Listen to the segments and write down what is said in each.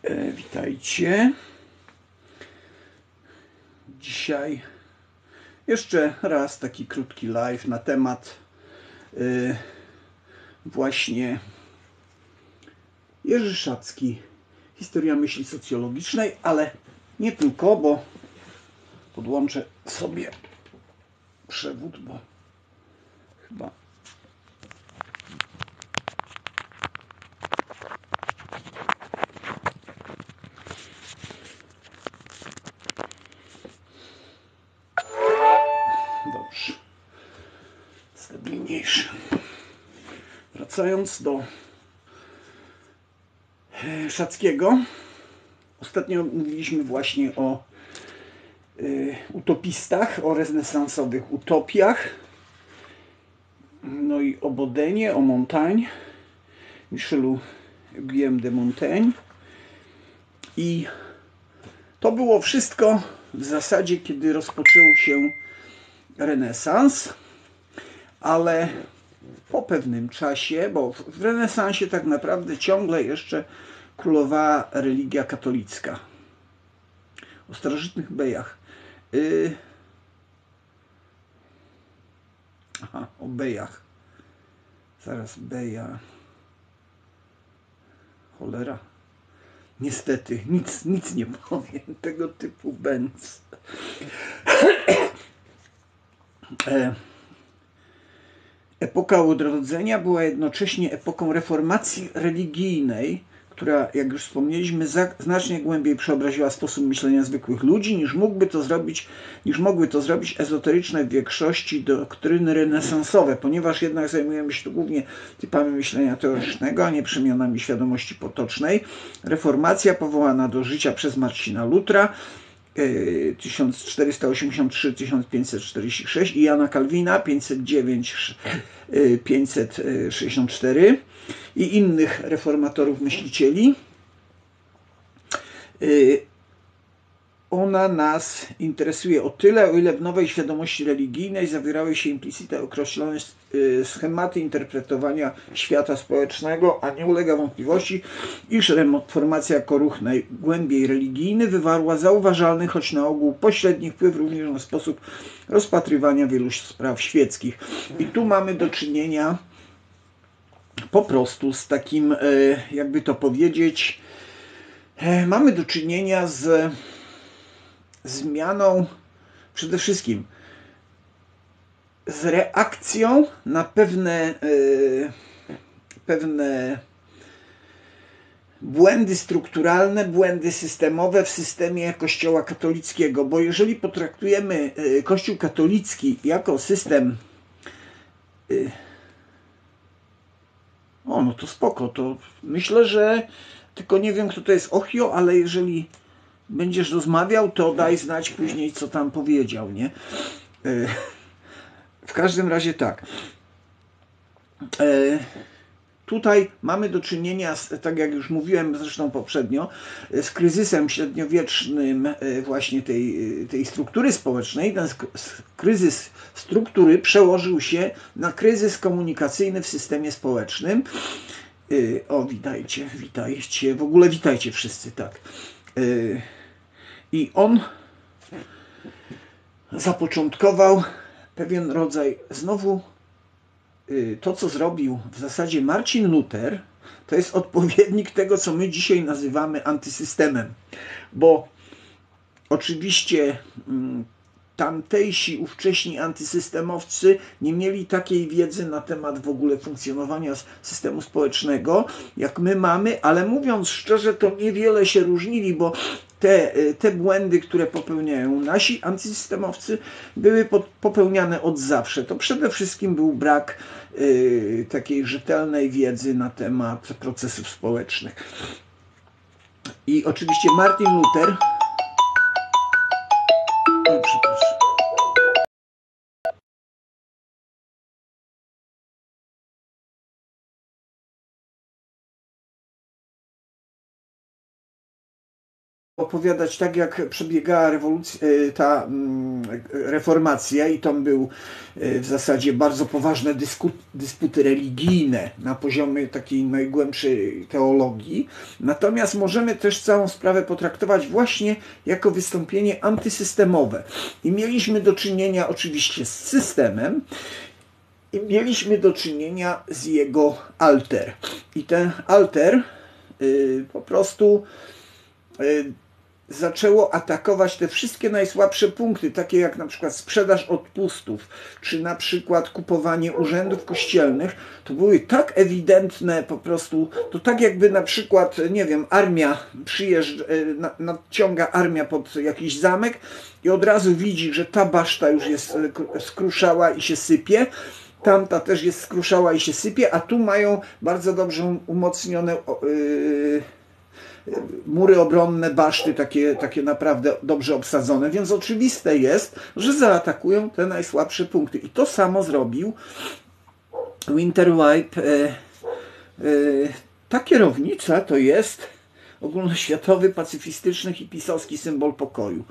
Witajcie. Dzisiaj jeszcze raz taki krótki live na temat właśnie Jerzy Szacki, historia myśli socjologicznej, ale nie tylko, bo podłączę sobie przewód, bo chyba dobrze, stabilniejszy. Wracając do Szackiego, ostatnio mówiliśmy właśnie o utopistach, o renesansowych utopiach, no i o Bodenie, o Montaigne, Michelu Guillaume de Montaigne. I to było wszystko w zasadzie, kiedy rozpoczął się renesans, ale po pewnym czasie, bo w renesansie tak naprawdę ciągle jeszcze królowała religia katolicka. O starożytnych bejach. O bejach. Zaraz beja. Cholera. Niestety, nic nie powiem. Tego typu bęc. Epoka odrodzenia była jednocześnie epoką reformacji religijnej, która, jak już wspomnieliśmy, znacznie głębiej przeobraziła sposób myślenia zwykłych ludzi, niż mogły to zrobić ezoteryczne w większości doktryny renesansowe, ponieważ jednak zajmujemy się tu głównie typami myślenia teoretycznego, a nie przemianami świadomości potocznej. Reformacja powołana do życia przez Marcina Lutra 1483-1546 i Jana Kalwina 509-564 i innych reformatorów myślicieli. Ona nas interesuje o tyle, o ile w nowej świadomości religijnej zawierały się implicite określone schematy interpretowania świata społecznego, a nie ulega wątpliwości, iż reformacja jako ruch najgłębiej religijny wywarła zauważalny, choć na ogół pośredni wpływ również na sposób rozpatrywania wielu spraw świeckich. I tu mamy do czynienia po prostu z takim, jakby to powiedzieć, mamy do czynienia z zmianą, przede wszystkim z reakcją na pewne błędy strukturalne, błędy systemowe w systemie Kościoła katolickiego, bo jeżeli potraktujemy Kościół katolicki jako system, no to spoko, to myślę, że tylko nie wiem, kto to jest Ochio, ale jeżeli będziesz rozmawiał, to daj znać później, co tam powiedział, nie? W każdym razie tak. Tutaj mamy do czynienia, tak jak już mówiłem zresztą poprzednio, z kryzysem średniowiecznym właśnie tej struktury społecznej. Ten kryzys struktury przełożył się na kryzys komunikacyjny w systemie społecznym. O, witajcie, w ogóle witajcie wszyscy, tak. I on zapoczątkował pewien rodzaj, znowu to, co zrobił w zasadzie Marcin Luther, to jest odpowiednik tego, co my dzisiaj nazywamy antysystemem. Bo oczywiście tamtejsi, ówcześni antysystemowcy nie mieli takiej wiedzy na temat w ogóle funkcjonowania systemu społecznego, jak my mamy, ale mówiąc szczerze, to niewiele się różnili, bo te błędy, które popełniają nasi antysystemowcy, były popełniane od zawsze. To przede wszystkim był brak takiej rzetelnej wiedzy na temat procesów społecznych. I oczywiście Martin Luther... opowiadać tak, jak przebiegała ta reformacja i tam był w zasadzie bardzo poważne dysputy religijne na poziomie takiej najgłębszej teologii. Natomiast możemy też całą sprawę potraktować właśnie jako wystąpienie antysystemowe. I mieliśmy do czynienia oczywiście z systemem, i mieliśmy do czynienia z jego alter. I ten alter po prostu zaczęło atakować te wszystkie najsłabsze punkty, takie jak na przykład sprzedaż odpustów, czy na przykład kupowanie urzędów kościelnych. To były tak ewidentne po prostu, to tak jakby na przykład, nie wiem, armia nadciąga armia pod jakiś zamek i od razu widzi, że ta baszta już jest skruszała i się sypie, tamta też jest skruszała i się sypie, a tu mają bardzo dobrze umocnione mury obronne, baszty takie naprawdę dobrze obsadzone, więc oczywiste jest, że zaatakują te najsłabsze punkty. I to samo zrobił Winterwipe. Ta kierownica to jest ogólnoświatowy, pacyfistyczny, hipisowski symbol pokoju.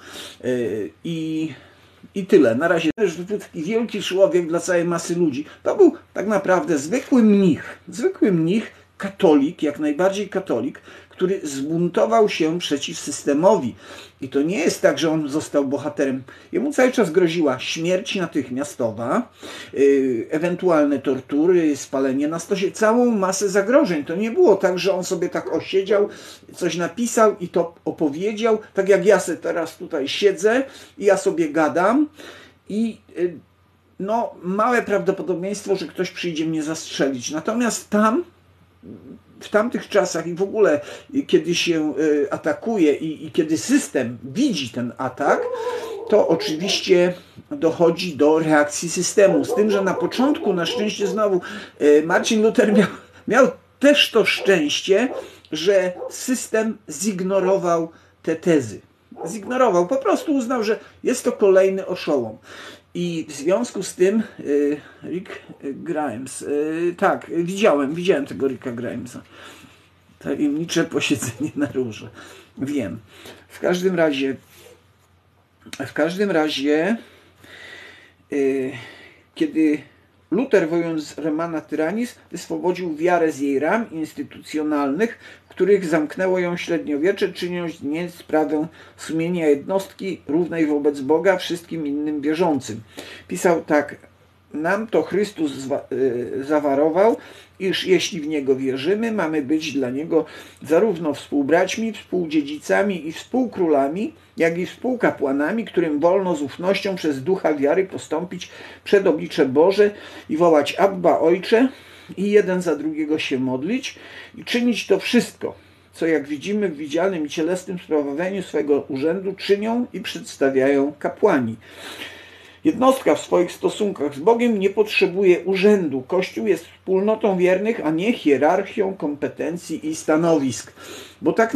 I tyle. Na razie też był taki wielki człowiek dla całej masy ludzi. To był tak naprawdę zwykły mnich, katolik, jak najbardziej katolik, który zbuntował się przeciw systemowi. I to nie jest tak, że on został bohaterem. Jemu cały czas groziła śmierć natychmiastowa, ewentualne tortury, spalenie na stosie, całą masę zagrożeń. To nie było tak, że on sobie tak osiedział, coś napisał i to opowiedział, tak jak ja sobie teraz tutaj siedzę i ja sobie gadam i no, małe prawdopodobieństwo, że ktoś przyjdzie mnie zastrzelić. Natomiast w tamtych czasach i w ogóle kiedy się atakuje i kiedy system widzi ten atak, to oczywiście dochodzi do reakcji systemu. Z tym, że na początku na szczęście znowu Marcin Luther miał też to szczęście, że system zignorował te tezy. Zignorował, po prostu uznał, że jest to kolejny oszołom. I w związku z tym Rick Grimes, tak, widziałem tego Ricka Grimesa. Tajemnicze posiedzenie na Róże. Wiem. W każdym razie kiedy Luther, wojując z Romana Tyrannis, wyswobodził wiarę z jej ram instytucjonalnych, w których zamknęło ją średniowiecze, czyniąc z niej sprawę sumienia jednostki równej wobec Boga wszystkim innym wierzącym. Pisał tak: nam to Chrystus zawarował, iż jeśli w Niego wierzymy, mamy być dla Niego zarówno współbraćmi, współdziedzicami i współkrólami, jak i współkapłanami, którym wolno z ufnością przez ducha wiary postąpić przed oblicze Boże i wołać Abba, Ojcze, i jeden za drugiego się modlić i czynić to wszystko, co jak widzimy w widzialnym i cielesnym sprawowaniu swego urzędu czynią i przedstawiają kapłani. Jednostka w swoich stosunkach z Bogiem nie potrzebuje urzędu. Kościół jest wspólnotą wiernych, a nie hierarchią kompetencji i stanowisk. Bo tak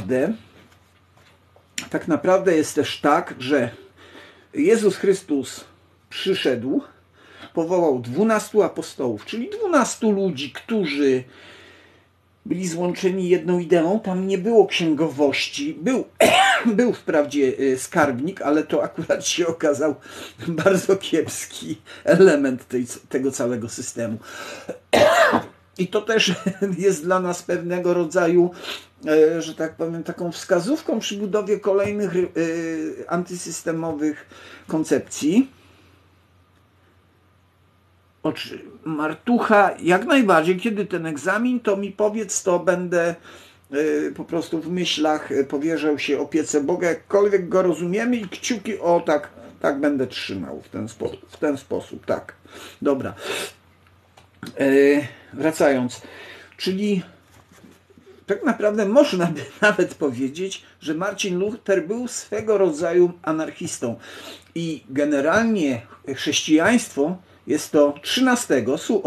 naprawdę jest też tak, że Jezus Chrystus przyszedł, powołał 12 apostołów, czyli 12 ludzi, którzy byli złączeni jedną ideą. Tam nie było księgowości. Był wprawdzie skarbnik, ale to akurat się okazał bardzo kiepski element tego całego systemu. I to też jest dla nas pewnego rodzaju, że tak powiem, taką wskazówką przy budowie kolejnych antysystemowych koncepcji. Martucha, jak najbardziej, kiedy ten egzamin, to mi powiedz, to będę po prostu w myślach powierzał się opiece Boga, jakkolwiek go rozumiemy, i kciuki, tak będę trzymał w ten sposób, tak. Dobra. Wracając, czyli tak naprawdę można by nawet powiedzieć, że Marcin Luther był swego rodzaju anarchistą i generalnie chrześcijaństwo jest to 13,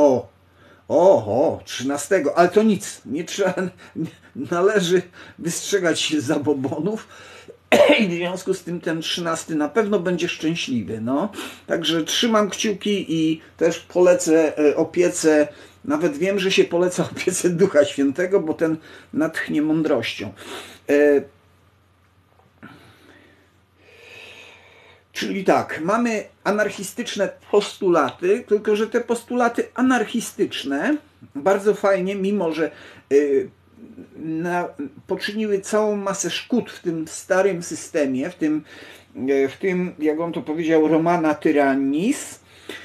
13, ale to nic, nie trzeba, należy wystrzegać się zabobonów i w związku z tym ten 13 na pewno będzie szczęśliwy. No. Także trzymam kciuki i też polecę opiece, nawet wiem, że się poleca opiece Ducha Świętego, bo ten natchnie mądrością. Czyli tak, mamy anarchistyczne postulaty, tylko że te postulaty anarchistyczne bardzo fajnie, mimo że poczyniły całą masę szkód w tym starym systemie, w tym jak on to powiedział, Romana Tyrannis,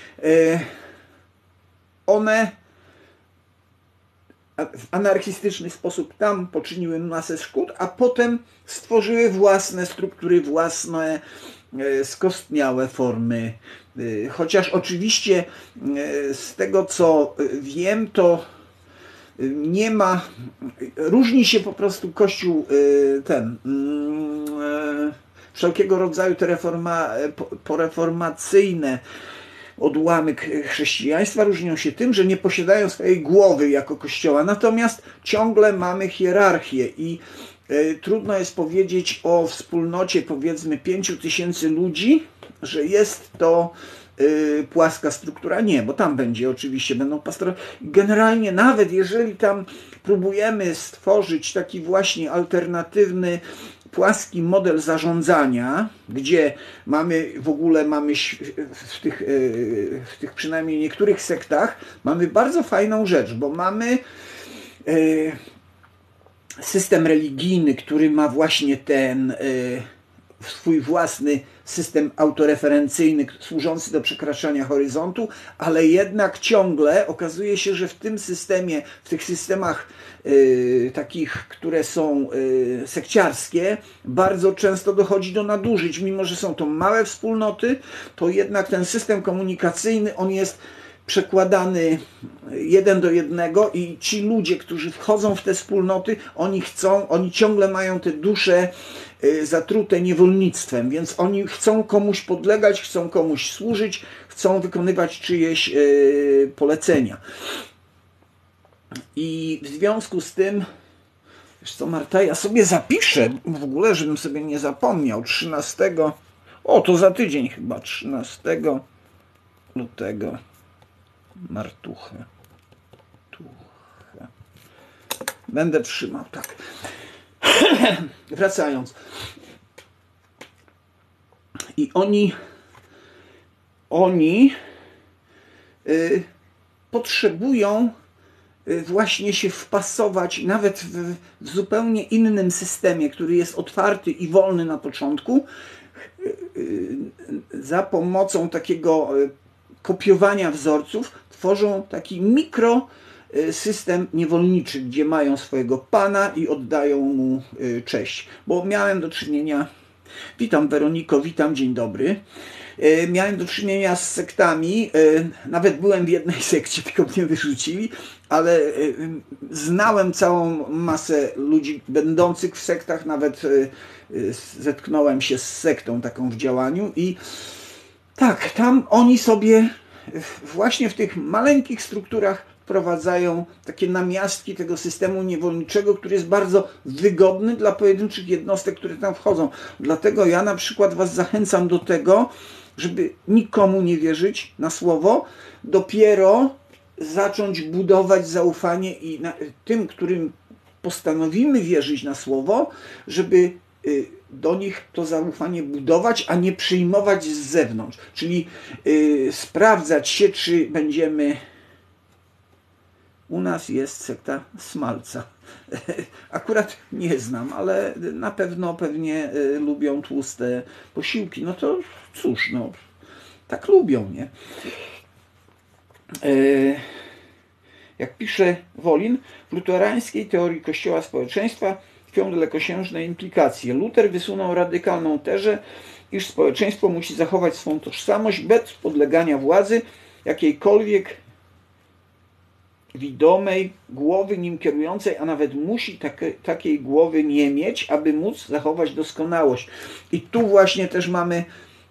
one w anarchistyczny sposób tam poczyniły masę szkód, a potem stworzyły własne struktury, własne skostniałe formy. Chociaż oczywiście z tego co wiem, to nie ma, różni się po prostu Kościół wszelkiego rodzaju te poreformacyjne odłamek chrześcijaństwa różnią się tym, że nie posiadają swojej głowy jako kościoła, natomiast ciągle mamy hierarchię i trudno jest powiedzieć o wspólnocie powiedzmy 5000 ludzi, że jest to płaska struktura. Nie, bo tam będą pastorowie. Generalnie nawet jeżeli tam próbujemy stworzyć taki właśnie alternatywny płaski model zarządzania, gdzie mamy w tych przynajmniej niektórych sektach mamy bardzo fajną rzecz, bo mamy system religijny, który ma właśnie ten swój własny system autoreferencyjny służący do przekraczania horyzontu, ale jednak ciągle okazuje się, że w tym systemie, w tych systemach takich, które są sekciarskie, bardzo często dochodzi do nadużyć. Mimo że są to małe wspólnoty, to jednak ten system komunikacyjny, on jest przekładany 1 do 1 i ci ludzie, którzy wchodzą w te wspólnoty, oni ciągle mają te dusze zatrute niewolnictwem, więc oni chcą komuś podlegać, chcą komuś służyć, chcą wykonywać czyjeś polecenia. I w związku z tym, wiesz co, Marta, ja sobie zapiszę w ogóle, żebym sobie nie zapomniał, 13, to za tydzień chyba, 13 lutego, Martuchę. Będę trzymał, tak. Wracając. I oni potrzebują właśnie się wpasować nawet w zupełnie innym systemie, który jest otwarty i wolny na początku, za pomocą takiego kopiowania wzorców tworzą taki mikrosystem niewolniczy, gdzie mają swojego pana i oddają mu cześć. Bo miałem do czynienia, witam Weroniko, witam, dzień dobry. Miałem do czynienia z sektami, nawet byłem w jednej sekcie, tylko mnie wyrzucili, ale znałem całą masę ludzi będących w sektach, nawet zetknąłem się z sektą taką w działaniu i tak, tam oni sobie właśnie w tych maleńkich strukturach wprowadzają takie namiastki tego systemu niewolniczego, który jest bardzo wygodny dla pojedynczych jednostek, które tam wchodzą. Dlatego ja na przykład was zachęcam do tego, żeby nikomu nie wierzyć na słowo, dopiero zacząć budować zaufanie i tym, którym postanowimy wierzyć na słowo, żeby do nich to zaufanie budować, a nie przyjmować z zewnątrz. Czyli sprawdzać się, czy będziemy... U nas jest sekta Smalca. Akurat nie znam, ale na pewnie lubią tłuste posiłki. No to cóż, no tak lubią, nie? Jak pisze Wolin, w luterańskiej teorii Kościoła społeczeństwa tkwią dalekosiężne implikacje. Luter wysunął radykalną tezę, iż społeczeństwo musi zachować swą tożsamość bez podlegania władzy jakiejkolwiek widomej głowy nim kierującej, a nawet musi takiej głowy nie mieć, aby móc zachować doskonałość. I tu właśnie też mamy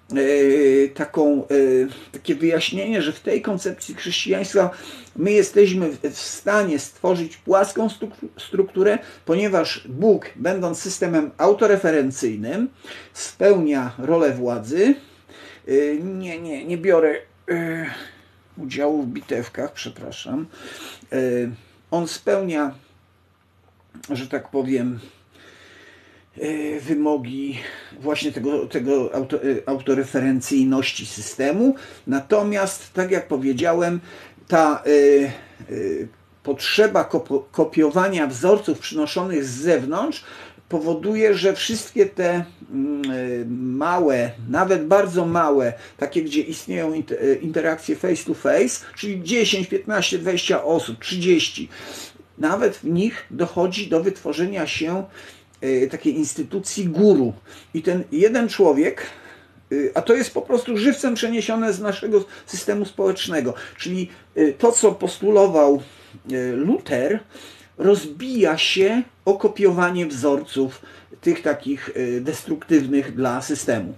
takie wyjaśnienie, że w tej koncepcji chrześcijaństwa my jesteśmy w stanie stworzyć płaską strukturę, ponieważ Bóg, będąc systemem autoreferencyjnym, spełnia rolę władzy. Nie biorę udziału w bitewkach, przepraszam. On spełnia, że tak powiem, wymogi właśnie tego autoreferencyjności systemu. Natomiast, tak jak powiedziałem, ta potrzeba kopiowania wzorców przynoszonych z zewnątrz powoduje, że wszystkie te małe, nawet bardzo małe, takie gdzie istnieją interakcje face to face, czyli 10, 15, 20 osób, 30, nawet w nich dochodzi do wytworzenia się takiej instytucji guru. I ten jeden człowiek, a to jest po prostu żywcem przeniesione z naszego systemu społecznego, czyli to, co postulował Luther, rozbija się o kopiowanie wzorców tych takich destruktywnych dla systemu.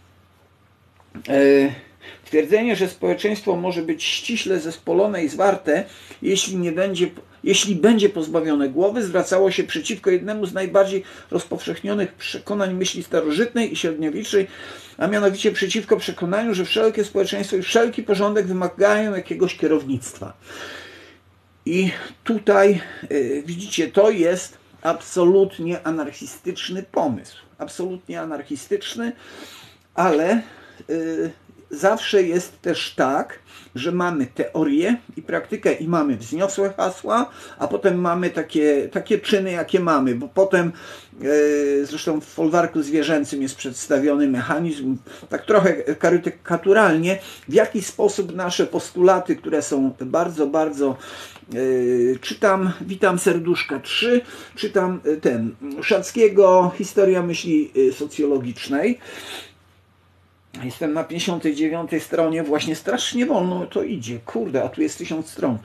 Twierdzenie, że społeczeństwo może być ściśle zespolone i zwarte, jeśli będzie pozbawione głowy, zwracało się przeciwko jednemu z najbardziej rozpowszechnionych przekonań myśli starożytnej i średniowiecznej, a mianowicie przeciwko przekonaniu, że wszelkie społeczeństwo i wszelki porządek wymagają jakiegoś kierownictwa. I tutaj widzicie, to jest absolutnie anarchistyczny pomysł. Absolutnie anarchistyczny, ale zawsze jest też tak, że mamy teorię i praktykę i mamy wzniosłe hasła, a potem mamy takie czyny, jakie mamy, bo potem zresztą w folwarku zwierzęcym jest przedstawiony mechanizm, tak trochę karykaturalnie, w jaki sposób nasze postulaty, które są bardzo, bardzo czytam Witam Serduszka 3, czytam Szackiego Historia myśli socjologicznej. Jestem na 59 stronie, właśnie strasznie wolno to idzie, kurde, a tu jest 1000 stron.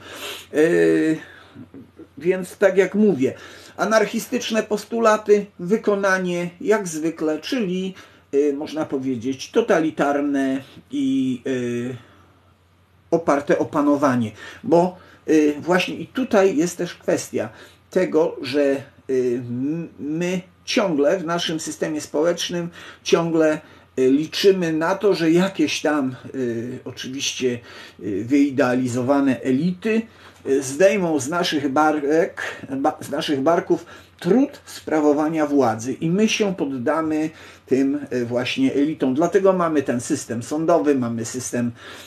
Więc tak jak mówię, anarchistyczne postulaty, wykonanie jak zwykle, czyli można powiedzieć totalitarne i oparte o panowanie, bo właśnie i tutaj jest też kwestia tego, że my ciągle w naszym systemie społecznym ciągle liczymy na to, że jakieś tam oczywiście wyidealizowane elity zdejmą z naszych barków trud sprawowania władzy i my się poddamy tym właśnie elitom. Dlatego mamy ten system sądowy, mamy system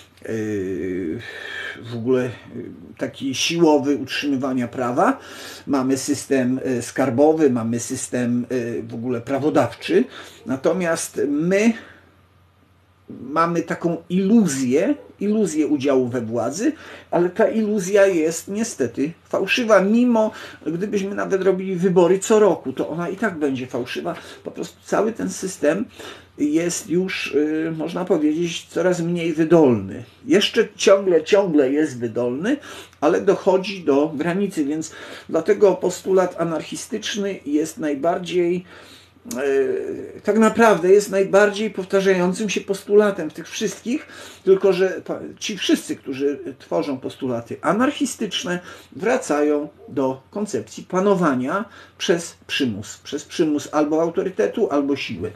w ogóle taki siłowy utrzymywania prawa, mamy system skarbowy, mamy system w ogóle prawodawczy, natomiast my mamy taką iluzję udziału we władzy, ale ta iluzja jest niestety fałszywa, mimo gdybyśmy nawet robili wybory co roku, to ona i tak będzie fałszywa. Po prostu cały ten system jest już, można powiedzieć, coraz mniej wydolny. Jeszcze ciągle jest wydolny, ale dochodzi do granicy, więc dlatego postulat anarchistyczny jest najbardziej, tak naprawdę jest najbardziej powtarzającym się postulatem tych wszystkich, tylko że ci wszyscy, którzy tworzą postulaty anarchistyczne, wracają do koncepcji panowania przez przymus albo autorytetu, albo siły.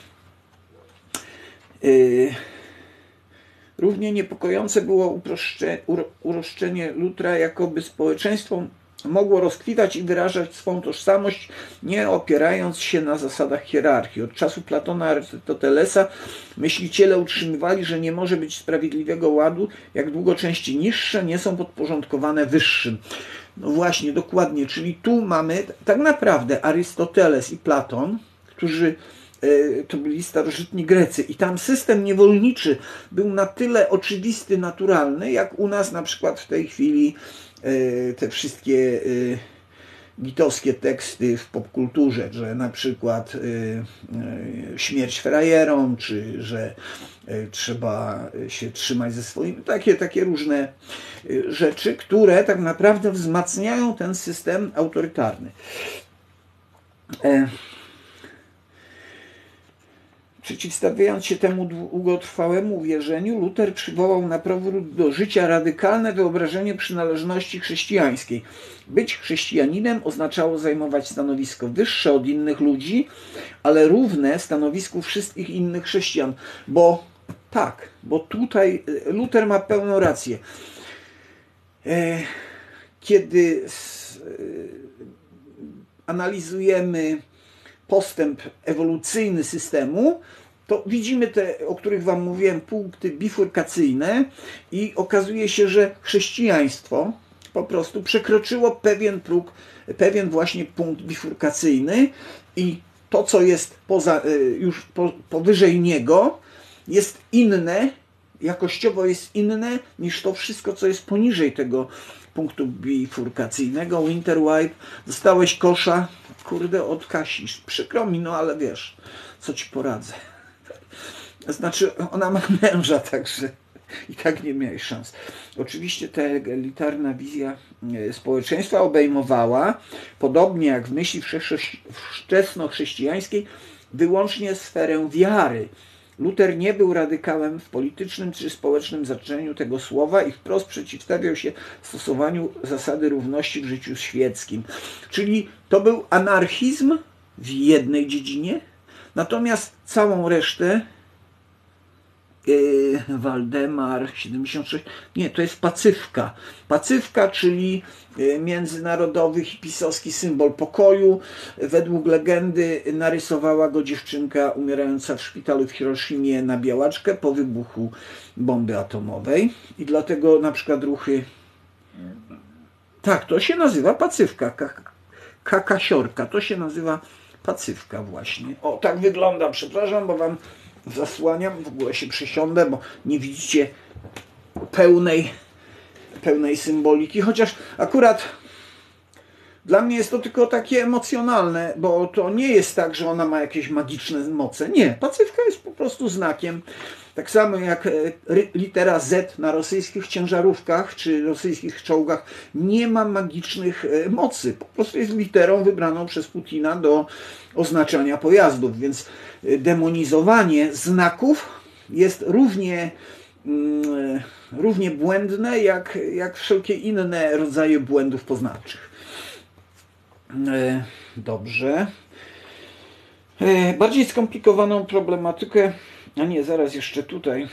Równie niepokojące było uroszczenie Lutra, jakoby społeczeństwo mogło rozkwitać i wyrażać swą tożsamość, nie opierając się na zasadach hierarchii. Od czasu Platona Arystotelesa myśliciele utrzymywali, że nie może być sprawiedliwego ładu, jak długo części niższe nie są podporządkowane wyższym. No właśnie, dokładnie, czyli tu mamy tak naprawdę Arystoteles i Platon, którzy to byli starożytni Grecy i tam system niewolniczy był na tyle oczywisty, naturalny, jak u nas na przykład w tej chwili te wszystkie gitowskie teksty w popkulturze, że na przykład śmierć frajerom, czy że trzeba się trzymać ze swoimi, takie różne rzeczy, które tak naprawdę wzmacniają ten system autorytarny. Przeciwstawiając się temu długotrwałemu wierzeniu, Luter przywołał na powrót do życia radykalne wyobrażenie przynależności chrześcijańskiej. Być chrześcijaninem oznaczało zajmować stanowisko wyższe od innych ludzi, ale równe stanowisku wszystkich innych chrześcijan. Bo tutaj Luter ma pełną rację. Kiedy analizujemy postęp ewolucyjny systemu, to widzimy te, o których wam mówiłem, punkty bifurkacyjne i okazuje się, że chrześcijaństwo po prostu przekroczyło pewien próg, pewien właśnie punkt bifurkacyjny i to, co jest już powyżej niego, jest inne, jakościowo jest inne niż to wszystko, co jest poniżej tego punktu bifurkacyjnego. Winterwipe, dostałeś kosza, kurde, od Kasi. Przykro mi, no ale wiesz, co ci poradzę. Znaczy, ona ma męża, także i tak nie miałeś szans. Oczywiście ta elitarna wizja społeczeństwa obejmowała, podobnie jak w myśli wczesnochrześcijańskiej, wyłącznie sferę wiary. Luter nie był radykałem w politycznym czy społecznym znaczeniu tego słowa i wprost przeciwstawiał się stosowaniu zasady równości w życiu świeckim. Czyli to był anarchizm w jednej dziedzinie, natomiast całą resztę Waldemar 76, nie, to jest Pacyfka. Pacyfka, czyli międzynarodowy hipisowski symbol pokoju. Według legendy narysowała go dziewczynka umierająca w szpitalu w Hiroshimie na białaczkę po wybuchu bomby atomowej. I dlatego na przykład ruchy... Tak, to się nazywa Pacyfka. Kakasiorka, to się nazywa Pacyfka właśnie. O, tak wygląda, przepraszam, bo wam zasłaniam, w ogóle się przysiądę, bo nie widzicie pełnej symboliki, chociaż akurat dla mnie jest to tylko takie emocjonalne, bo to nie jest tak, że ona ma jakieś magiczne moce. Nie, Pacyfka jest po prostu znakiem. Tak samo jak litera Z na rosyjskich ciężarówkach czy rosyjskich czołgach nie ma magicznych mocy. Po prostu jest literą wybraną przez Putina do oznaczania pojazdów, więc demonizowanie znaków jest równie błędne jak wszelkie inne rodzaje błędów poznawczych. Dobrze. Bardziej skomplikowaną problematykę, a nie, zaraz jeszcze tutaj.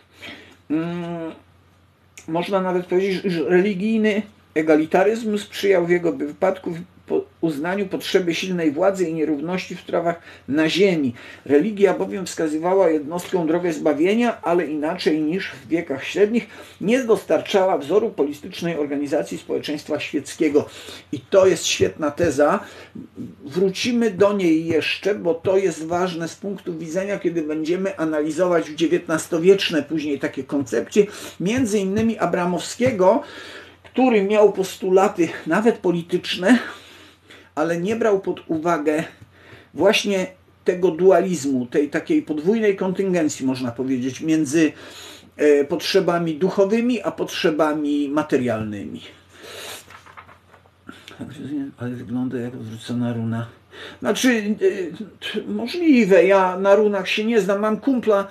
Można nawet powiedzieć, że religijny egalitaryzm sprzyjał w jego wypadku uznaniu potrzeby silnej władzy i nierówności w sprawach na ziemi. Religia bowiem wskazywała jednostką drogę zbawienia, ale inaczej niż w wiekach średnich nie dostarczała wzoru politycznej organizacji społeczeństwa świeckiego. I to jest świetna teza. Wrócimy do niej jeszcze, bo to jest ważne z punktu widzenia, kiedy będziemy analizować XIX-wieczne później takie koncepcje, między innymi Abramowskiego, który miał postulaty nawet polityczne, ale nie brał pod uwagę właśnie tego dualizmu, tej takiej podwójnej kontyngencji, można powiedzieć, między potrzebami duchowymi a potrzebami materialnymi. Ale wygląda jak odwrócona runa. Znaczy, możliwe, ja na runach się nie znam, mam kumpla,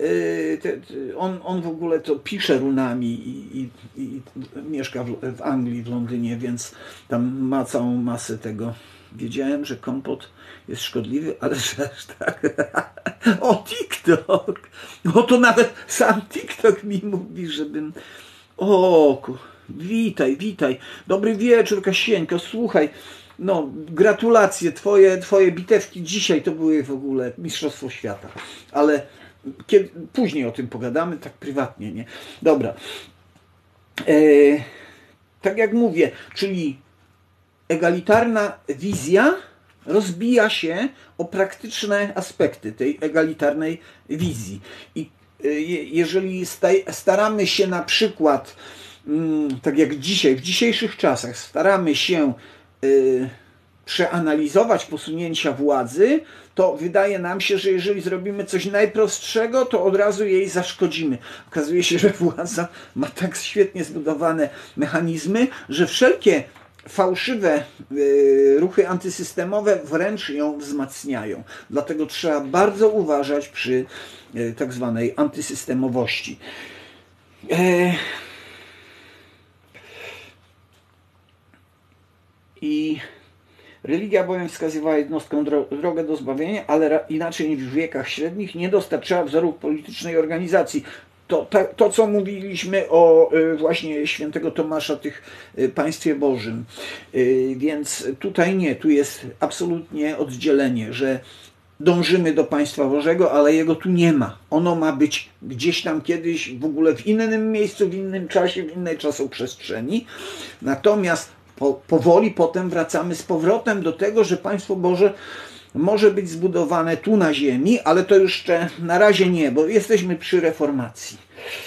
on w ogóle to pisze runami i mieszka w Anglii, w Londynie, więc tam ma całą masę tego. Wiedziałem, że kompot jest szkodliwy, ale że aż tak. O, TikTok! O, to nawet sam TikTok mi mówi, żebym... Witaj. Dobry wieczór, Kasieńko, słuchaj. No, gratulacje, twoje bitewki dzisiaj to były w ogóle mistrzostwo świata. Ale później o tym pogadamy, tak prywatnie, nie? Dobra. Tak jak mówię, czyli egalitarna wizja rozbija się o praktyczne aspekty tej egalitarnej wizji. I jeżeli staramy się na przykład, tak jak dzisiaj, w dzisiejszych czasach, staramy się przeanalizować posunięcia władzy, to wydaje nam się, że jeżeli zrobimy coś najprostszego, to od razu jej zaszkodzimy. Okazuje się, że władza ma tak świetnie zbudowane mechanizmy, że wszelkie fałszywe ruchy antysystemowe wręcz ją wzmacniają. Dlatego trzeba bardzo uważać przy tak zwanej antysystemowości. I religia bowiem wskazywała jednostką drogę do zbawienia, ale inaczej niż w wiekach średnich nie dostarczała wzorów politycznej organizacji. to, co mówiliśmy o właśnie świętego Tomasza, tych państwie Bożym. Więc tutaj nie, tu jest absolutnie oddzielenie, że dążymy do państwa Bożego, ale jego tu nie ma. Ono ma być gdzieś tam kiedyś, w ogóle w innym miejscu, w innym czasie, w innej czasoprzestrzeni. Natomiast powoli potem wracamy z powrotem do tego, że państwo Boże może być zbudowane tu na ziemi, ale to jeszcze na razie nie, bo jesteśmy przy reformacji.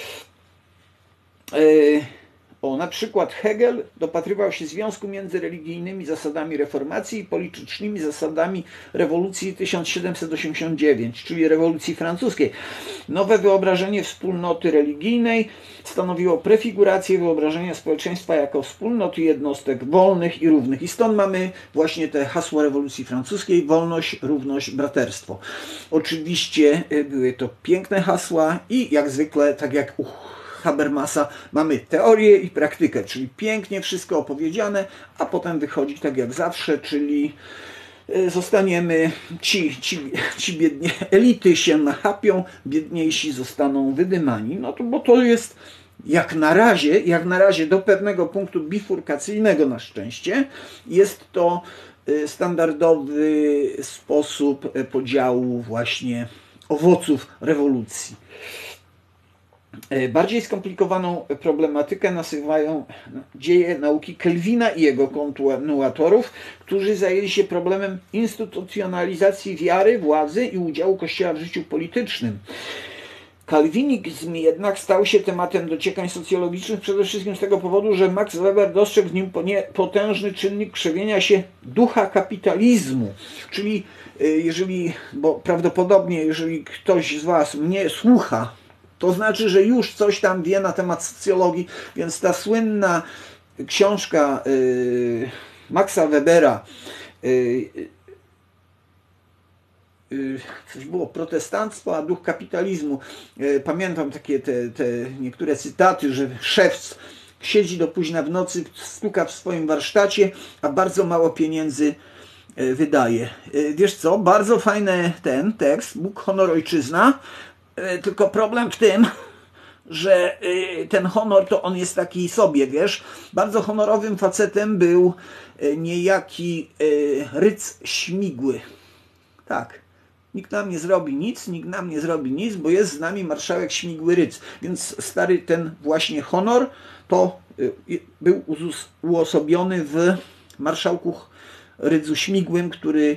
Na przykład Hegel dopatrywał się związku między religijnymi zasadami reformacji i politycznymi zasadami rewolucji 1789, czyli rewolucji francuskiej. Nowe wyobrażenie wspólnoty religijnej stanowiło prefigurację wyobrażenia społeczeństwa jako wspólnoty jednostek wolnych i równych. I stąd mamy właśnie te hasło rewolucji francuskiej: wolność, równość, braterstwo. Oczywiście były to piękne hasła i jak zwykle, tak jak u Habermasa, mamy teorię i praktykę, czyli pięknie wszystko opowiedziane, a potem wychodzi tak jak zawsze, czyli zostaniemy, ci biednie elity się nachapią, biedniejsi zostaną wydymani. No to, bo to jest jak na razie do pewnego punktu bifurkacyjnego na szczęście, jest to standardowy sposób podziału właśnie owoców rewolucji. Bardziej skomplikowaną problematykę nazywają dzieje nauki Kelvina i jego kontynuatorów, którzy zajęli się problemem instytucjonalizacji wiary, władzy i udziału Kościoła w życiu politycznym. Kalwinizm jednak stał się tematem dociekań socjologicznych przede wszystkim z tego powodu, że Max Weber dostrzegł w nim potężny czynnik krzewienia się ducha kapitalizmu. Czyli bo prawdopodobnie jeżeli ktoś z Was mnie słucha, to znaczy, że już coś tam wie na temat socjologii, więc ta słynna książka Maxa Webera, coś było protestanctwo, a duch kapitalizmu. Pamiętam takie te niektóre cytaty, że szewc siedzi do późna w nocy, stuka w swoim warsztacie, a bardzo mało pieniędzy wydaje. Wiesz co, bardzo fajny ten tekst, Bóg, honor, ojczyzna, tylko problem w tym, że ten honor to on jest taki sobie, wiesz. Bardzo honorowym facetem był niejaki Rydz Śmigły. Tak. Nikt nam nie zrobi nic, bo jest z nami marszałek Śmigły Rydz. Więc stary ten właśnie honor to był uosobiony w marszałku Rydzu Śmigłym, który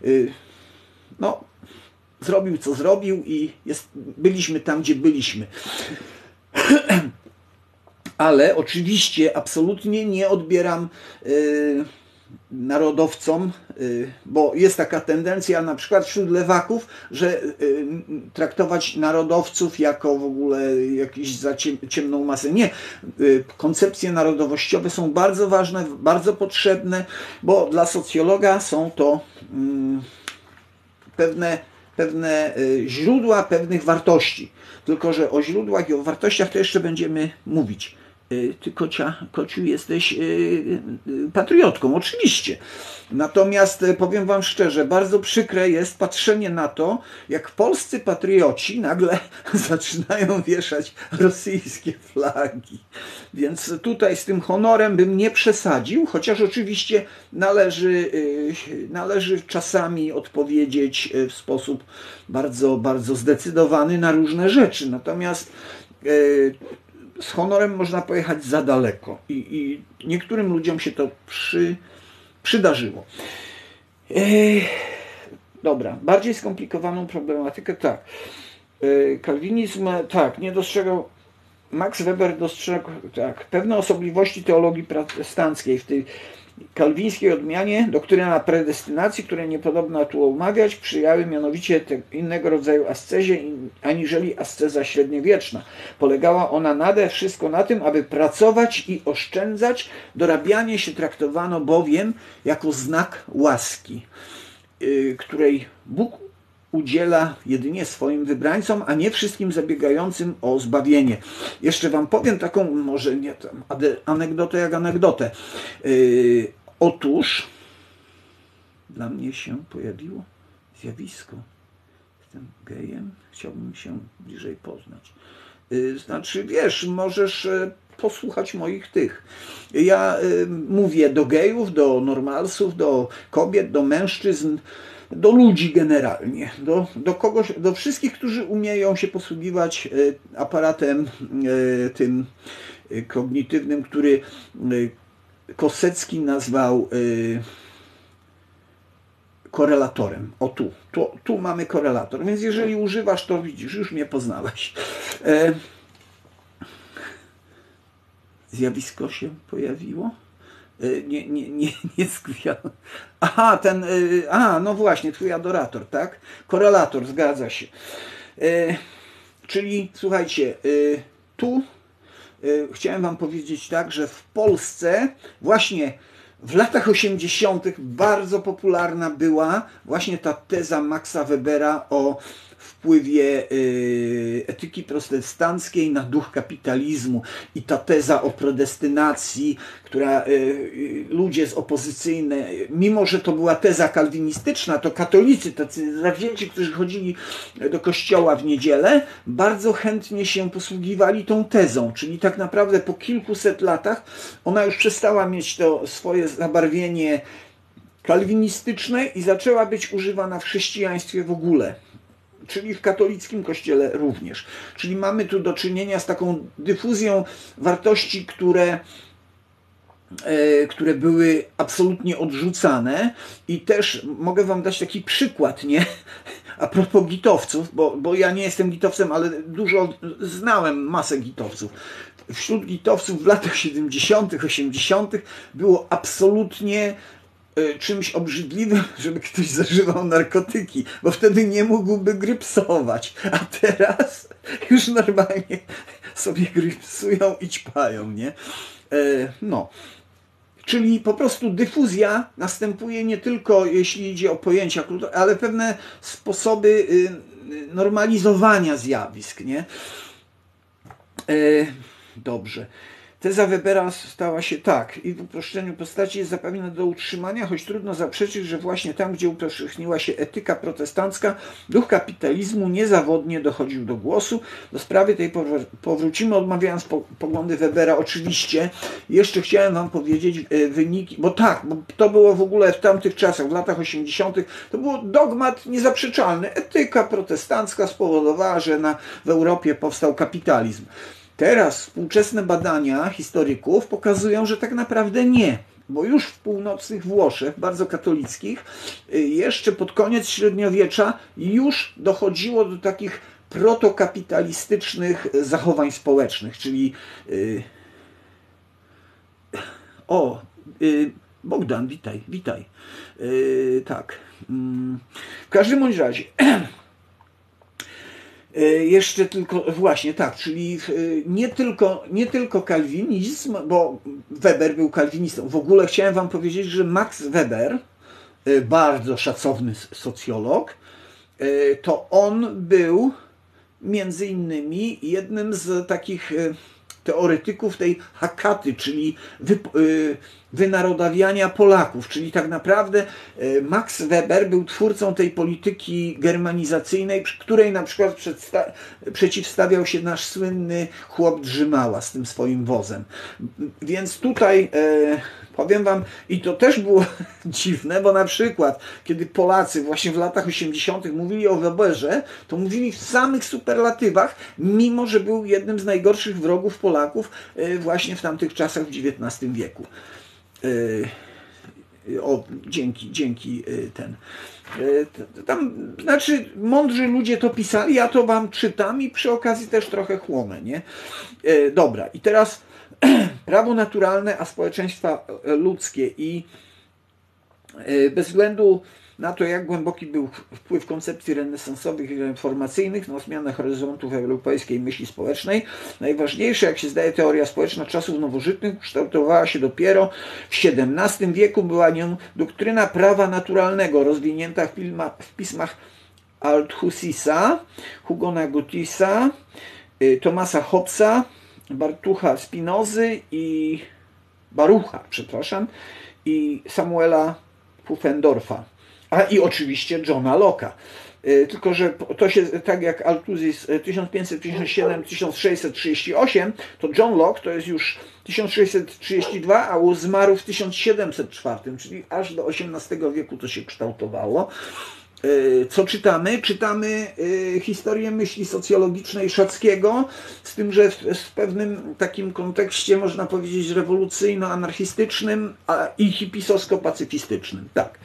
zrobił co zrobił i byliśmy tam, gdzie byliśmy. Ale oczywiście absolutnie nie odbieram narodowcom, bo jest taka tendencja na przykład wśród lewaków, że traktować narodowców jako w ogóle jakąś za ciemną masę. Nie. Koncepcje narodowościowe są bardzo ważne, bardzo potrzebne, bo dla socjologa są to pewne źródła pewnych wartości. Tylko że o źródłach i o wartościach to jeszcze będziemy mówić. Ty, Kociu, jesteś patriotką, oczywiście. Natomiast powiem Wam szczerze, bardzo przykre jest patrzenie na to, jak polscy patrioci nagle zaczynają wieszać rosyjskie flagi. Więc tutaj z tym honorem bym nie przesadził, chociaż oczywiście należy czasami odpowiedzieć w sposób bardzo, bardzo zdecydowany na różne rzeczy. Natomiast z honorem można pojechać za daleko i niektórym ludziom się to przydarzyło. Dobra, bardziej skomplikowaną problematykę, tak. Kalwinizm, tak, nie dostrzegał, Max Weber dostrzegł, tak, pewne osobliwości teologii protestanckiej w tej kalwińskiej odmianie, doktryna predestynacji, której niepodobna tu omawiać, przyjęły mianowicie innego rodzaju ascezie, aniżeli asceza średniowieczna. Polegała ona nade wszystko na tym, aby pracować i oszczędzać. Dorabianie się traktowano bowiem jako znak łaski, której Bóg udziela jedynie swoim wybrańcom, a nie wszystkim zabiegającym o zbawienie. Jeszcze Wam powiem taką, może nie tam, anegdotę jak anegdotę. Otóż dla mnie się pojawiło zjawisko. Jestem gejem, chciałbym się bliżej poznać. Znaczy, wiesz, możesz posłuchać moich tych. Ja mówię do gejów, do normalsów, do kobiet, do mężczyzn, do ludzi generalnie, do kogoś, do wszystkich, którzy umieją się posługiwać aparatem tym kognitywnym, który Kosecki nazwał korelatorem. O tu mamy korelator. Więc jeżeli używasz, to widzisz, już mnie poznałeś. Zjawisko się pojawiło? Nie skwiało. Aha, no właśnie, twój adorator, tak? Korelator, zgadza się. Czyli słuchajcie, tu chciałem wam powiedzieć tak, że w Polsce właśnie w latach 80. bardzo popularna była właśnie ta teza Maxa Webera o wpływie etyki protestanckiej na duch kapitalizmu i ta teza o predestynacji, która ludzie z opozycyjne, mimo że to była teza kalwinistyczna, to katolicy, tacy zawzięci, którzy chodzili do kościoła w niedzielę, bardzo chętnie się posługiwali tą tezą, czyli tak naprawdę po kilkuset latach ona już przestała mieć to swoje zabarwienie kalwinistyczne i zaczęła być używana w chrześcijaństwie w ogóle. Czyli w katolickim kościele również. Czyli mamy tu do czynienia z taką dyfuzją wartości, które były absolutnie odrzucane. I też mogę wam dać taki przykład, nie? A propos gitowców, bo ja nie jestem gitowcem, ale dużo znałem masę gitowców. Wśród gitowców w latach 70., 80. było absolutnie czymś obrzydliwym, żeby ktoś zażywał narkotyki, bo wtedy nie mógłby grypsować, a teraz już normalnie sobie grypsują i ćpają, nie? No. Czyli po prostu dyfuzja następuje nie tylko jeśli idzie o pojęcia, ale pewne sposoby normalizowania zjawisk, nie? Dobrze. Teza Webera stała się tak. I w uproszczeniu postaci jest zapewniona do utrzymania, choć trudno zaprzeczyć, że właśnie tam, gdzie upowszechniła się etyka protestancka, duch kapitalizmu niezawodnie dochodził do głosu. Do sprawy tej powrócimy, odmawiając poglądy Webera. Oczywiście jeszcze chciałem wam powiedzieć wyniki, bo to było w ogóle w tamtych czasach, w latach 80. to był dogmat niezaprzeczalny. Etyka protestancka spowodowała, że w Europie powstał kapitalizm. Teraz współczesne badania historyków pokazują, że tak naprawdę nie, bo już w północnych Włoszech, bardzo katolickich, jeszcze pod koniec średniowiecza już dochodziło do takich protokapitalistycznych zachowań społecznych, czyli Bogdan, witaj. Tak. W każdym bądź razie jeszcze tylko, właśnie tak, czyli nie tylko kalwinizm, bo Weber był kalwinistą. W ogóle chciałem wam powiedzieć, że Max Weber, bardzo szacowny socjolog, to on był między innymi jednym z takich teoretyków tej Hakaty, czyli wynarodawiania Polaków, czyli tak naprawdę Max Weber był twórcą tej polityki germanizacyjnej, której na przykład przeciwstawiał się nasz słynny chłop Drzymała z tym swoim wozem. Więc tutaj powiem wam, i to też było dziwne, bo na przykład, kiedy Polacy właśnie w latach 80. mówili o Weberze, to mówili w samych superlatywach, mimo że był jednym z najgorszych wrogów Polaków właśnie w tamtych czasach w XIX wieku. Dzięki ten. Tam, znaczy, mądrzy ludzie to pisali, ja to wam czytam i przy okazji też trochę chłonę, nie? Dobra, i teraz prawo naturalne, a społeczeństwa ludzkie i bez względu na to, jak głęboki był wpływ koncepcji renesansowych i reformacyjnych na zmianę horyzontów europejskiej myśli społecznej, najważniejsza, jak się zdaje, teoria społeczna czasów nowożytnych kształtowała się dopiero w XVII wieku. Była nią doktryna prawa naturalnego, rozwinięta w pismach Althusisa, Hugona Gotisa, Thomasa Hobbesa, Barucha Spinozy i Samuela Pufendorfa. A i oczywiście Johna Locke'a. Tylko że to się, tak jak Althussis 1557-1638, to John Locke to jest już 1632, a zmarł w 1704, czyli aż do XVIII wieku to się kształtowało. Co czytamy? Czytamy historię myśli socjologicznej Szackiego, z tym, że w pewnym takim kontekście, można powiedzieć, rewolucyjno-anarchistycznym i hipisowsko-pacyfistycznym. Tak.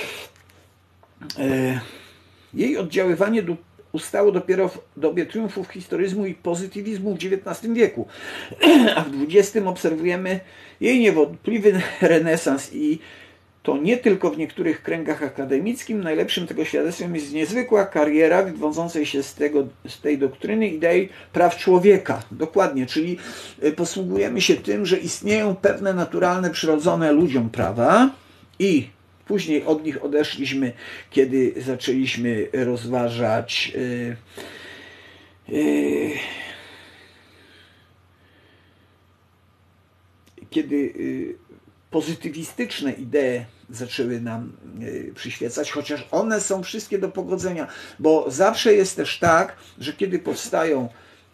Jej oddziaływanie ustało dopiero w dobie triumfów historyzmu i pozytywizmu w XIX wieku, a w XX obserwujemy jej niewątpliwy renesans i to nie tylko w niektórych kręgach akademickich. Najlepszym tego świadectwem jest niezwykła kariera wywodzącej się z tej doktryny idei praw człowieka. Dokładnie, czyli posługujemy się tym, że istnieją pewne naturalne, przyrodzone ludziom prawa i później od nich odeszliśmy, kiedy zaczęliśmy rozważać kiedy pozytywistyczne idee zaczęły nam przyświecać, chociaż one są wszystkie do pogodzenia, bo zawsze jest też tak, że kiedy powstają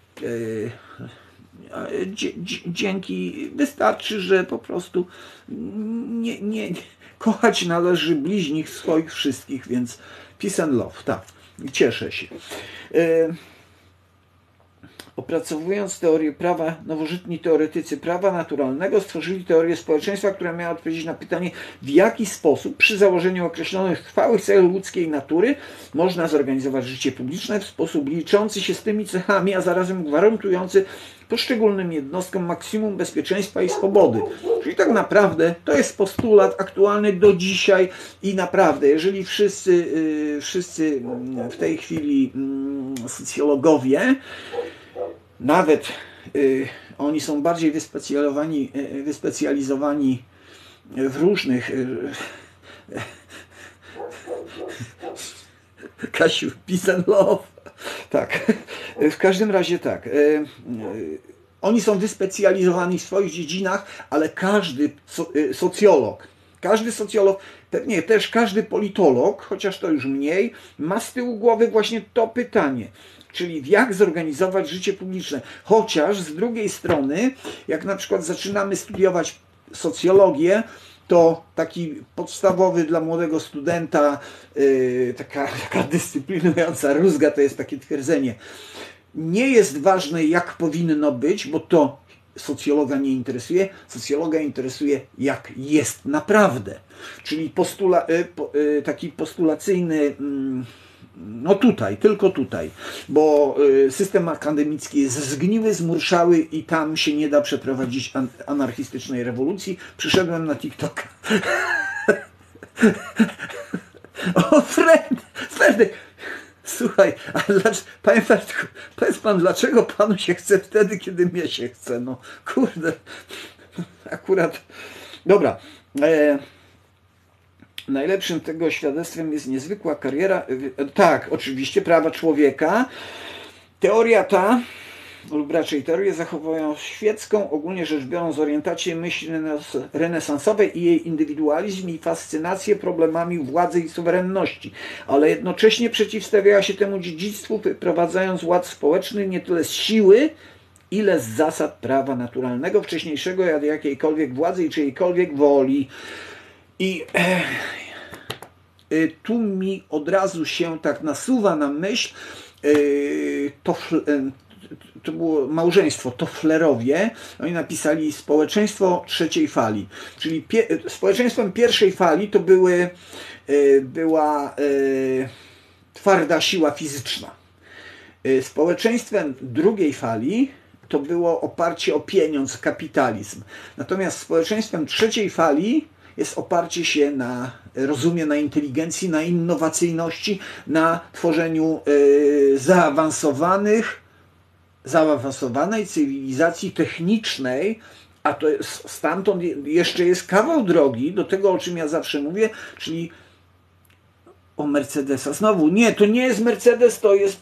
dzięki, wystarczy, że po prostu nie kochać należy bliźnich swoich wszystkich, więc peace and love, tak, cieszę się. Opracowując teorię prawa, nowożytni teoretycy prawa naturalnego stworzyli teorię społeczeństwa, która miała odpowiedzieć na pytanie, w jaki sposób przy założeniu określonych trwałych celów ludzkiej natury można zorganizować życie publiczne w sposób liczący się z tymi cechami, a zarazem gwarantujący poszczególnym jednostkom maksimum bezpieczeństwa i swobody. Czyli tak naprawdę to jest postulat aktualny do dzisiaj i naprawdę, jeżeli wszyscy w tej chwili socjologowie, nawet oni są bardziej wyspecjalizowani w różnych Kasiu, peace and love. Tak, w każdym razie tak. Oni są wyspecjalizowani w swoich dziedzinach, ale każdy socjolog, pewnie też każdy politolog, chociaż to już mniej, ma z tyłu głowy właśnie to pytanie. Czyli jak zorganizować życie publiczne. Chociaż z drugiej strony, jak na przykład zaczynamy studiować socjologię, to taki podstawowy dla młodego studenta, taka dyscyplinująca rózga, to jest takie twierdzenie. Nie jest ważne, jak powinno być, bo to socjologa nie interesuje. Socjologa interesuje, jak jest naprawdę. Czyli taki postulacyjny, no tutaj, tylko tutaj, bo system akademicki jest zgniły, zmurszały i tam się nie da przeprowadzić anarchistycznej rewolucji. Przyszedłem na TikToka. O, Fredek! Słuchaj, ale panie Fredku, powiedz pan, dlaczego panu się chce wtedy, kiedy mnie się chce? No kurde, akurat. Dobra. Najlepszym tego świadectwem jest niezwykła kariera, tak, oczywiście, prawa człowieka. Teoria ta, lub raczej teorię zachowują świecką, ogólnie rzecz biorąc, orientację myśli renesansowej i jej indywidualizm i fascynację problemami władzy i suwerenności, ale jednocześnie przeciwstawiała się temu dziedzictwu, wprowadzając ład społeczny nie tyle z siły, ile z zasad prawa naturalnego, wcześniejszego, jak jakiejkolwiek władzy i czyjejkolwiek woli. I tu mi od razu się tak nasuwa na myśl, to było małżeństwo Tofflerowie, oni napisali społeczeństwo trzeciej fali, czyli społeczeństwem pierwszej fali to była twarda siła fizyczna. Społeczeństwem drugiej fali to było oparcie o pieniądz, kapitalizm. Natomiast społeczeństwem trzeciej fali jest oparcie się na rozumie, na inteligencji, na innowacyjności, na tworzeniu zaawansowanej cywilizacji technicznej, a to jest, stamtąd jeszcze jest kawał drogi do tego, o czym ja zawsze mówię, czyli o Mercedesa. Znowu, nie, to nie jest Mercedes, to jest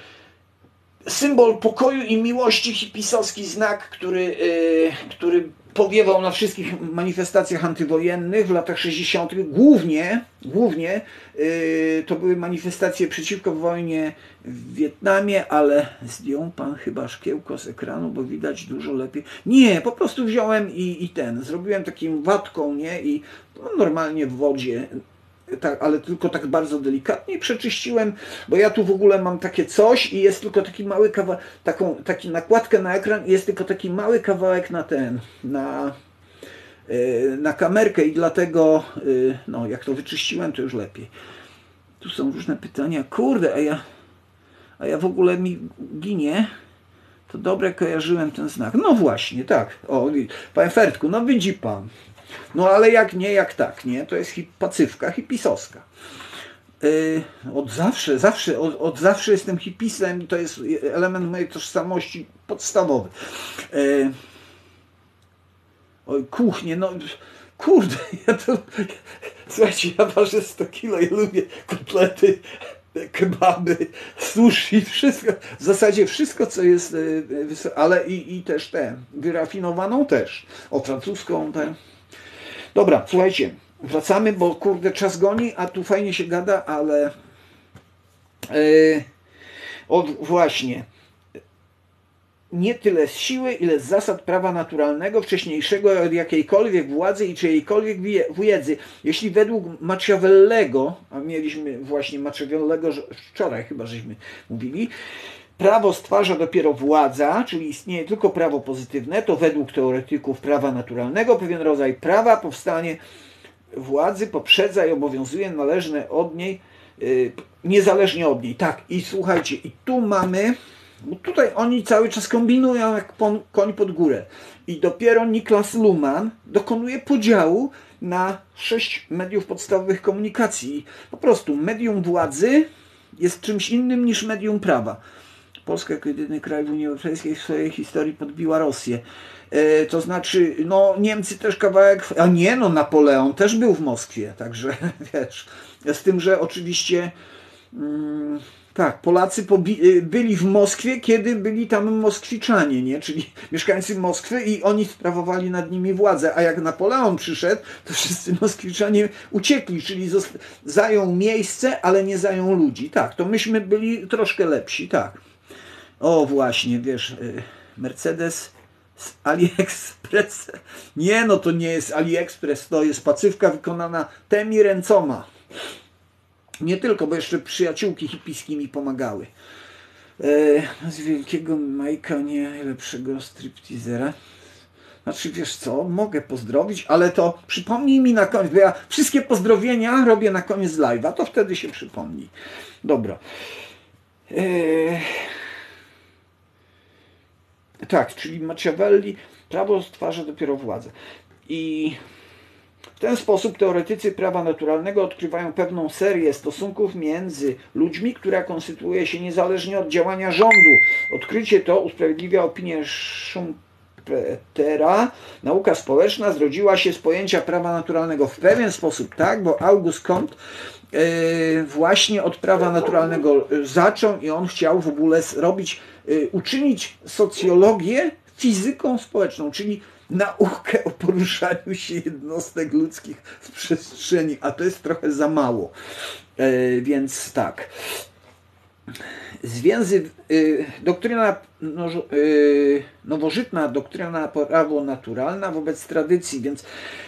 symbol pokoju i miłości, hipisowski znak, który powiewał na wszystkich manifestacjach antywojennych w latach 60. Głównie to były manifestacje przeciwko wojnie w Wietnamie, ale zdjął pan chyba szkiełko z ekranu, bo widać dużo lepiej. Nie, po prostu wziąłem zrobiłem takim watką, nie? I normalnie w wodzie, tak, ale tylko tak bardzo delikatnie przeczyściłem, bo ja tu w ogóle mam takie coś i jest tylko taki mały kawałek, taki nakładkę na ekran i jest tylko taki mały kawałek na kamerkę i dlatego, no jak to wyczyściłem, to już lepiej. Tu są różne pytania. Kurde, a ja w ogóle mi ginie. To dobre kojarzyłem ten znak. No właśnie, tak. O, panie Fertku, no widzi pan. No ale jak nie, jak tak, nie? To jest pacywka hipisowska. Od zawsze jestem hipisem i to jest element mojej tożsamości podstawowy. Oj, kuchnie, no kurde, słuchajcie, ja ważę 100 kilo i lubię kotlety, kebaby, sushi, wszystko, w zasadzie wszystko, co jest, ale i też wyrafinowaną też, francuską, Dobra, słuchajcie, wracamy, bo kurde, czas goni, a tu fajnie się gada, ale właśnie, nie tyle z siły, ile z zasad prawa naturalnego, wcześniejszego od jakiejkolwiek władzy i czyjejkolwiek wiedzy. Jeśli według Machiavellego, a mieliśmy właśnie Machiavellego wczoraj chyba żeśmy mówili, prawo stwarza dopiero władza, czyli istnieje tylko prawo pozytywne, to według teoretyków prawa naturalnego pewien rodzaj prawa powstanie władzy poprzedza i obowiązuje należne od niej, niezależnie od niej. Tak, i słuchajcie, i tu mamy, bo tutaj oni cały czas kombinują jak koń pod górę. I dopiero Niklas Luhmann dokonuje podziału na 6 mediów podstawowych komunikacji. Po prostu medium władzy jest czymś innym niż medium prawa. Polska jako jedyny kraj w Unii Europejskiej w swojej historii podbiła Rosję. To znaczy, no Niemcy też kawałek, a nie, no Napoleon też był w Moskwie, także wiesz, z tym, że oczywiście tak, Polacy byli w Moskwie, kiedy byli tam Moskwiczanie, nie? Czyli mieszkańcy Moskwy i oni sprawowali nad nimi władzę, a jak Napoleon przyszedł, to wszyscy Moskwiczanie uciekli, czyli zajął miejsce, ale nie zajął ludzi. Tak, to myśmy byli troszkę lepsi, tak. O właśnie, wiesz, Mercedes z AliExpress. Nie, no to nie jest AliExpress, to jest pacywka wykonana tymi ręcoma. Nie tylko, bo jeszcze przyjaciółki hipiskie mi pomagały. Z wielkiego Majka, nie najlepszego stripteasera. Znaczy, wiesz co, mogę pozdrowić, ale to przypomnij mi na koniec, bo ja wszystkie pozdrowienia robię na koniec live'a, to wtedy się przypomni. Dobra. Tak, czyli Machiavelli, prawo stwarza dopiero władzę. I w ten sposób teoretycy prawa naturalnego odkrywają pewną serię stosunków między ludźmi, która konstytuuje się niezależnie od działania rządu. Odkrycie to usprawiedliwia opinię Schumpetera. Nauka społeczna zrodziła się z pojęcia prawa naturalnego w pewien sposób, tak, bo Auguste Comte właśnie od prawa naturalnego zaczął i on chciał w ogóle uczynić socjologię fizyką społeczną, czyli naukę o poruszaniu się jednostek ludzkich w przestrzeni, a to jest trochę za mało. Więc tak. Nowożytna doktryna prawo naturalna wobec tradycji, więc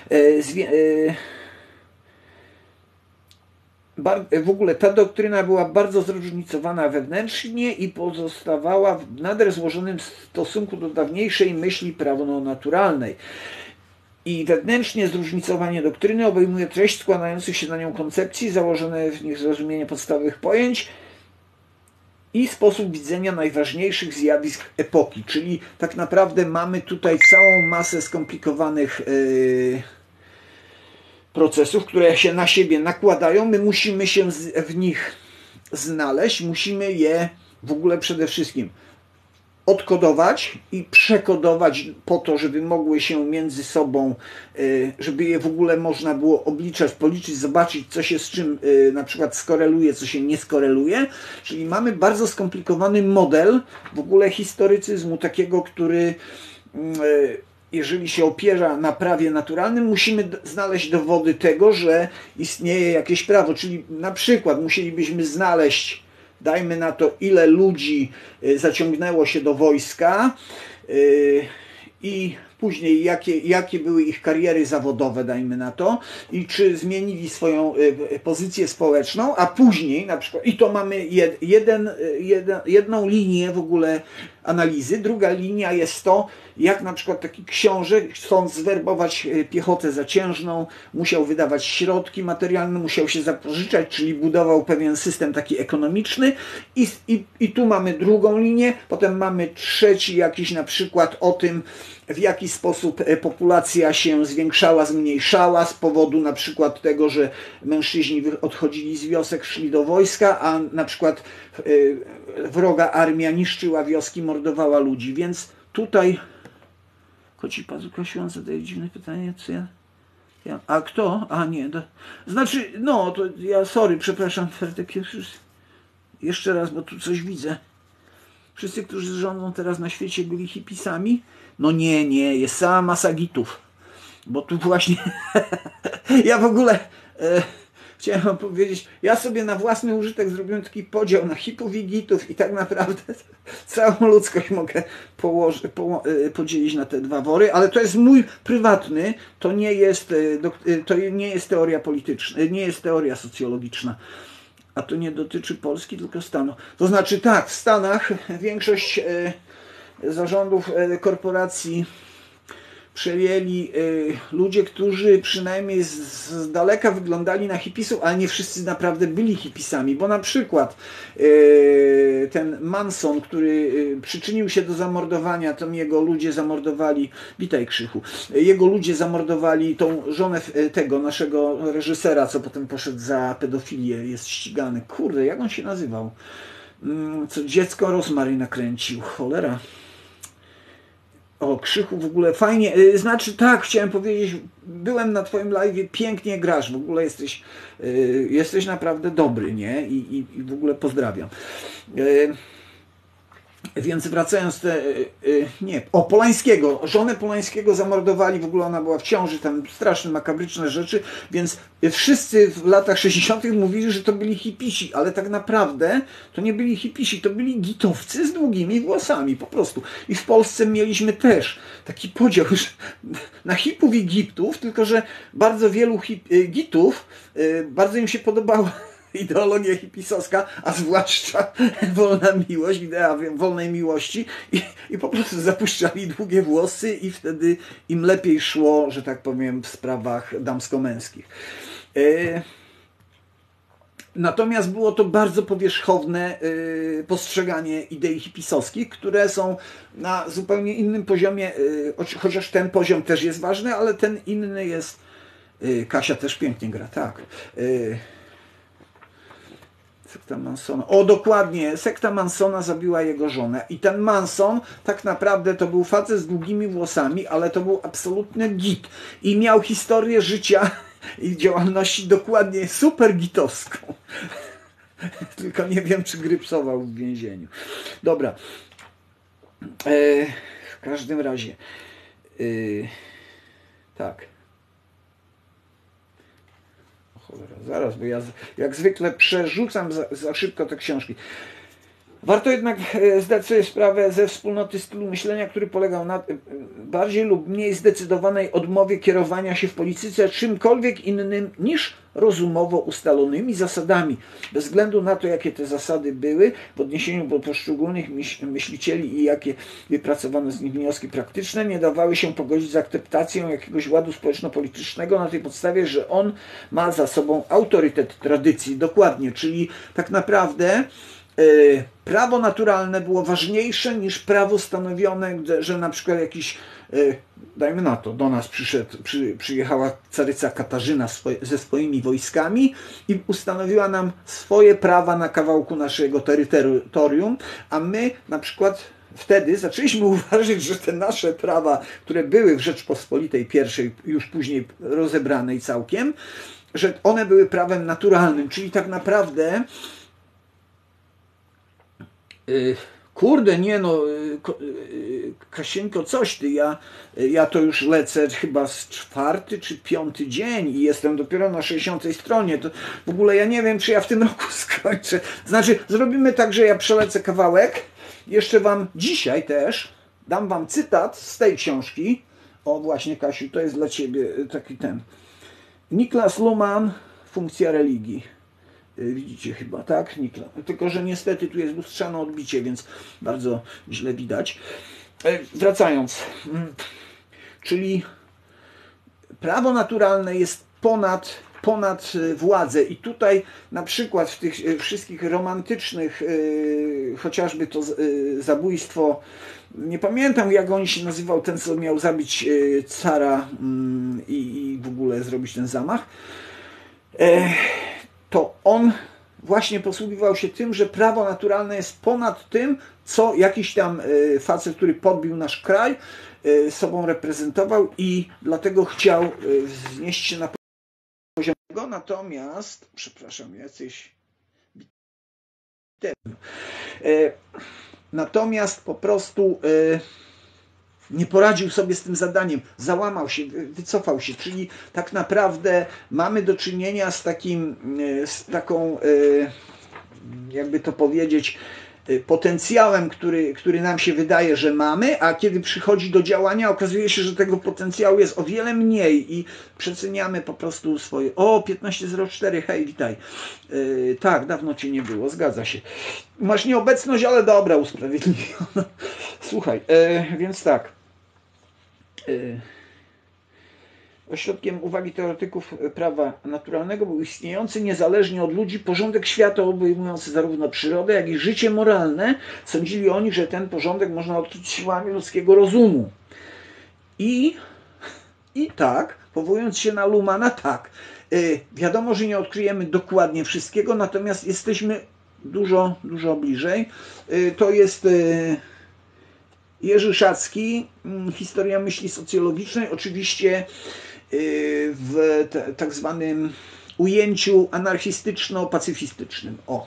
w ogóle ta doktryna była bardzo zróżnicowana wewnętrznie i pozostawała w nader złożonym stosunku do dawniejszej myśli prawonaturalnej. I wewnętrznie zróżnicowanie doktryny obejmuje treść składających się na nią koncepcji, założone w nich zrozumienie podstawowych pojęć i sposób widzenia najważniejszych zjawisk epoki. Czyli tak naprawdę mamy tutaj całą masę skomplikowanych procesów, które się na siebie nakładają. My musimy się w nich znaleźć, musimy je w ogóle przede wszystkim odkodować i przekodować po to, żeby mogły się między sobą, żeby je w ogóle można było obliczać, policzyć, zobaczyć, co się z czym na przykład skoreluje, co się nie skoreluje. Czyli mamy bardzo skomplikowany model w ogóle historycyzmu, takiego, który jeżeli się opiera na prawie naturalnym, musimy znaleźć dowody tego, że istnieje jakieś prawo. Czyli na przykład musielibyśmy znaleźć, dajmy na to, ile ludzi zaciągnęło się do wojska i później jakie były ich kariery zawodowe, dajmy na to, i czy zmienili swoją pozycję społeczną, a później na przykład, i to mamy jedną linię w ogóle analizy. Druga linia jest to, jak na przykład taki książę, chcąc zwerbować piechotę zaciężną, musiał wydawać środki materialne, musiał się zapożyczać, czyli budował pewien system taki ekonomiczny. I tu mamy drugą linię, potem mamy trzeci jakiś na przykład o tym, w jaki sposób populacja się zwiększała, zmniejszała z powodu na przykład tego, że mężczyźni odchodzili z wiosek, szli do wojska, a na przykład wroga armia niszczyła wioski, mordowała ludzi. Więc tutaj Koci Pazuka Siłan zadaje dziwne pytanie, co ja... A kto? A nie, znaczy, no, to ja, sorry, przepraszam, Ferdek, jeszcze raz, bo tu coś widzę. Wszyscy, którzy rządzą teraz na świecie, byli hipisami? No nie, jest cała masa gitów. Bo tu właśnie ja w ogóle chciałem wam powiedzieć, ja sobie na własny użytek zrobiłem taki podział na hipów i gitów i tak naprawdę całą ludzkość mogę podzielić na te dwa wory, ale to jest mój prywatny, to nie jest teoria polityczna, nie jest teoria socjologiczna. A to nie dotyczy Polski, tylko Stanów. To znaczy tak, w Stanach większość zarządów korporacji przejęli ludzie, którzy przynajmniej z daleka wyglądali na hipisów, ale nie wszyscy naprawdę byli hipisami, bo na przykład ten Manson, który przyczynił się do zamordowania, tam jego ludzie zamordowali, witaj Krzychu, jego ludzie zamordowali tą żonę tego naszego reżysera, co potem poszedł za pedofilię, jest ścigany. Kurde, jak on się nazywał? Co dziecko Rosemary nakręcił, cholera. O, Krzychu, w ogóle fajnie, znaczy tak, chciałem powiedzieć, byłem na twoim live'ie, pięknie grasz, w ogóle jesteś naprawdę dobry, nie? I w ogóle pozdrawiam. Więc wracając, Polańskiego, żonę Polańskiego zamordowali, w ogóle ona była w ciąży, tam straszne, makabryczne rzeczy, więc wszyscy w latach 60. mówili, że to byli hipisi, ale tak naprawdę to nie byli hipisi, to byli gitowcy z długimi włosami, po prostu. I w Polsce mieliśmy też taki podział już na hipów i gitów, tylko że bardzo wielu gitów, bardzo im się podobała ideologia hipisowska, a zwłaszcza wolna miłość, idea wolnej miłości i po prostu zapuszczali długie włosy i wtedy im lepiej szło, że tak powiem, w sprawach damsko-męskich. Natomiast było to bardzo powierzchowne postrzeganie idei hipisowskich, które są na zupełnie innym poziomie, chociaż ten poziom też jest ważny, ale ten inny jest... Kasia też pięknie gra, tak. Sekta Mansona. O, dokładnie. Sekta Mansona zabiła jego żonę. I ten Manson tak naprawdę to był facet z długimi włosami, ale to był absolutny git. I miał historię życia i działalności dokładnie super gitowską. Tylko nie wiem, czy grypsował w więzieniu. Dobra. W każdym razie. Tak. Cholera, zaraz, bo ja jak zwykle przerzucam za szybko te książki. Warto jednak zdać sobie sprawę ze wspólnoty stylu myślenia, który polegał na bardziej lub mniej zdecydowanej odmowie kierowania się w polityce czymkolwiek innym niż rozumowo ustalonymi zasadami. Bez względu na to, jakie te zasady były w odniesieniu do poszczególnych myślicieli i jakie wypracowano z nich wnioski praktyczne, nie dawały się pogodzić z akceptacją jakiegoś ładu społeczno-politycznego na tej podstawie, że on ma za sobą autorytet tradycji. Dokładnie, czyli tak naprawdę prawo naturalne było ważniejsze niż prawo stanowione, że na przykład jakiś, dajmy na to, do nas przyjechała caryca Katarzyna ze swoimi wojskami i ustanowiła nam swoje prawa na kawałku naszego terytorium, a my na przykład wtedy zaczęliśmy uważać, że te nasze prawa, które były w Rzeczpospolitej pierwszej, już później rozebranej całkiem, że one były prawem naturalnym, czyli tak naprawdę kurde, nie no, Kasieńko, coś ty, ja to już lecę chyba z 4. czy 5. dzień i jestem dopiero na 60. stronie. To w ogóle ja nie wiem, czy ja w tym roku skończę. Znaczy, zrobimy tak, że ja przelecę kawałek. Jeszcze wam dzisiaj też dam wam cytat z tej książki. O właśnie, Kasiu, to jest dla ciebie taki ten. Niklas Luhmann, Funkcja religii. Widzicie chyba, tak? Niklas. Tylko że niestety tu jest lustrzane odbicie, więc bardzo źle widać. Wracając. Czyli prawo naturalne jest ponad władzę. I tutaj na przykład w tych wszystkich romantycznych, chociażby to zabójstwo, nie pamiętam jak on się nazywał, ten co miał zabić cara i w ogóle zrobić ten zamach, to on właśnie posługiwał się tym, że prawo naturalne jest ponad tym, co jakiś tam facet, który podbił nasz kraj, sobą reprezentował i dlatego chciał wznieść się na poziom tego. Natomiast, przepraszam, natomiast po prostu nie poradził sobie z tym zadaniem, załamał się, wycofał się, czyli tak naprawdę mamy do czynienia z taką, jakby to powiedzieć, potencjałem, który nam się wydaje, że mamy, a kiedy przychodzi do działania, okazuje się, że tego potencjału jest o wiele mniej i przeceniamy po prostu swoje... O, 15.04, hej, witaj. Tak, dawno cię nie było, zgadza się. Masz nieobecność, ale dobra, usprawiedliwiona. Słuchaj, więc tak. Ośrodkiem uwagi teoretyków prawa naturalnego był istniejący niezależnie od ludzi porządek świata obejmujący zarówno przyrodę, jak i życie moralne. Sądzili oni, że ten porządek można odkryć siłami ludzkiego rozumu. I tak, powołując się na Luhmanna, tak, wiadomo, że nie odkryjemy dokładnie wszystkiego, natomiast jesteśmy dużo bliżej. To jest Jerzy Szacki, Historia myśli socjologicznej, oczywiście w tak zwanym ujęciu anarchistyczno-pacyfistycznym. O.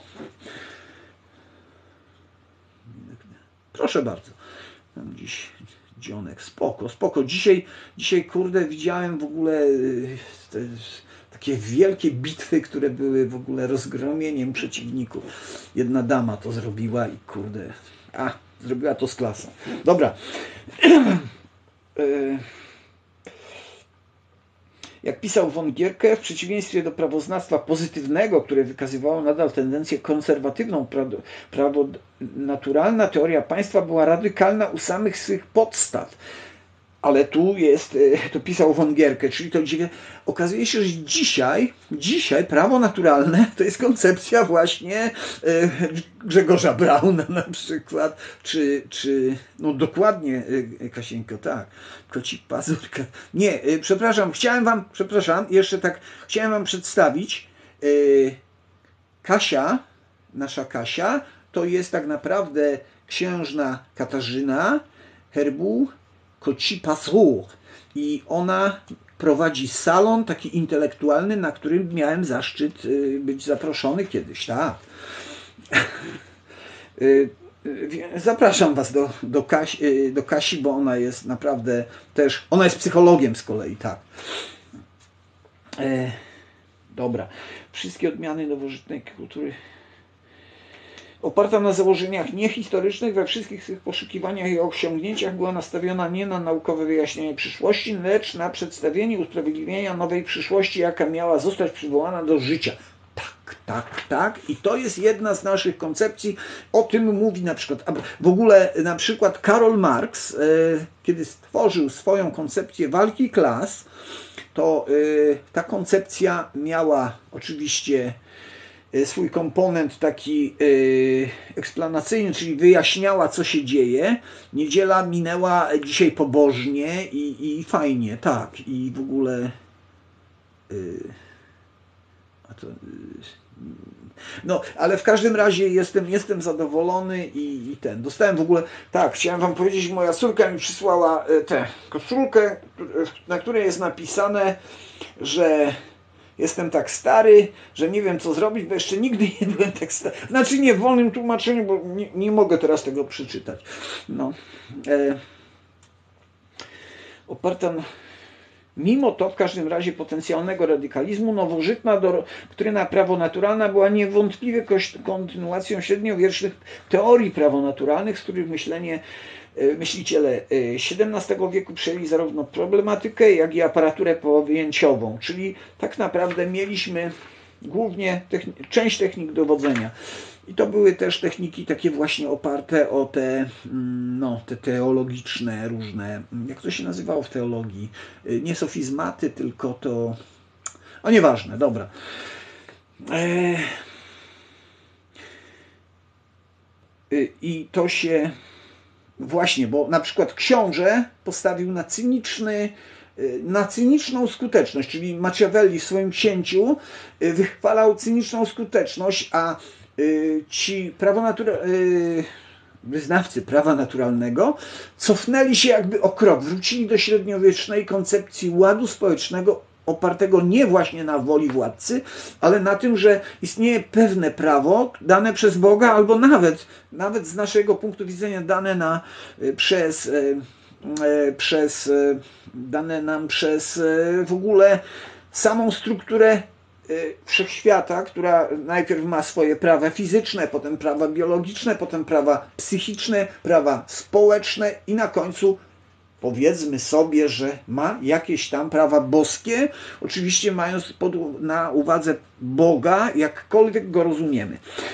Proszę bardzo. Tam dziś dzionek. Spoko. Dzisiaj kurde, widziałem w ogóle takie wielkie bitwy, które były w ogóle rozgromieniem przeciwników. Jedna dama to zrobiła i kurde... zrobiła to z klasą. Dobra. Jak pisał von Gierke, w przeciwieństwie do prawoznawstwa pozytywnego, które wykazywało nadal tendencję konserwatywną, prawo naturalna teoria państwa była radykalna u samych swych podstaw. Ale tu pisał von Gierke, czyli to okazuje się, że dzisiaj prawo naturalne to jest koncepcja właśnie Grzegorza Brauna na przykład, czy no dokładnie, Kasieńko, tak, kocik pazurka. Nie, chciałem wam przedstawić Kasia, nasza Kasia, to jest tak naprawdę księżna Katarzyna Herbu Kocik Pazur i ona prowadzi salon taki intelektualny, na którym miałem zaszczyt być zaproszony kiedyś, tak. Zapraszam was do Kasi, bo ona jest naprawdę też, ona jest psychologiem z kolei, tak. Dobra. Wszystkie odmiany nowożytnej kultury oparta na założeniach niehistorycznych, we wszystkich tych poszukiwaniach i osiągnięciach była nastawiona nie na naukowe wyjaśnienie przyszłości, lecz na przedstawienie usprawiedliwienia nowej przyszłości, jaka miała zostać przywołana do życia. Tak. I to jest jedna z naszych koncepcji. O tym mówi na przykład, w ogóle na przykład Karol Marx, kiedy stworzył swoją koncepcję walki klas, to ta koncepcja miała oczywiście swój komponent taki eksplanacyjny, czyli wyjaśniała, co się dzieje. Niedziela minęła dzisiaj pobożnie i fajnie, tak. I w ogóle... No, ale w każdym razie jestem zadowolony i ten. Dostałem w ogóle, tak, chciałem wam powiedzieć, moja córka mi przysłała tę koszulkę, na której jest napisane, że jestem tak stary, że nie wiem co zrobić, bo jeszcze nigdy nie byłem tak stary. Znaczy nie w wolnym tłumaczeniu, bo nie mogę teraz tego przeczytać. No. oparta mimo to w każdym razie potencjalnego radykalizmu, nowożytna doktryna prawonaturalna była niewątpliwie kontynuacją średniowiecznych teorii prawonaturalnych, z których myśliciele XVII wieku przejęli zarówno problematykę, jak i aparaturę pojęciową, czyli tak naprawdę mieliśmy głównie część technik dowodzenia. I to były też techniki takie właśnie oparte o te teologiczne różne, jak to się nazywało w teologii, nie sofizmaty, tylko to, nieważne, dobra. I to się właśnie, bo na przykład książę postawił na cyniczną skuteczność, czyli Machiavelli w swoim Księciu wychwalał cyniczną skuteczność, a ci wyznawcy prawa naturalnego cofnęli się jakby o krok, wrócili do średniowiecznej koncepcji ładu społecznego opartego nie właśnie na woli władcy, ale na tym, że istnieje pewne prawo dane przez Boga, albo nawet z naszego punktu widzenia dane dane nam przez w ogóle samą strukturę wszechświata, która najpierw ma swoje prawa fizyczne, potem prawa biologiczne, potem prawa psychiczne, prawa społeczne i na końcu powiedzmy sobie, że ma jakieś tam prawa boskie, oczywiście mając na uwadze Boga, jakkolwiek go rozumiemy.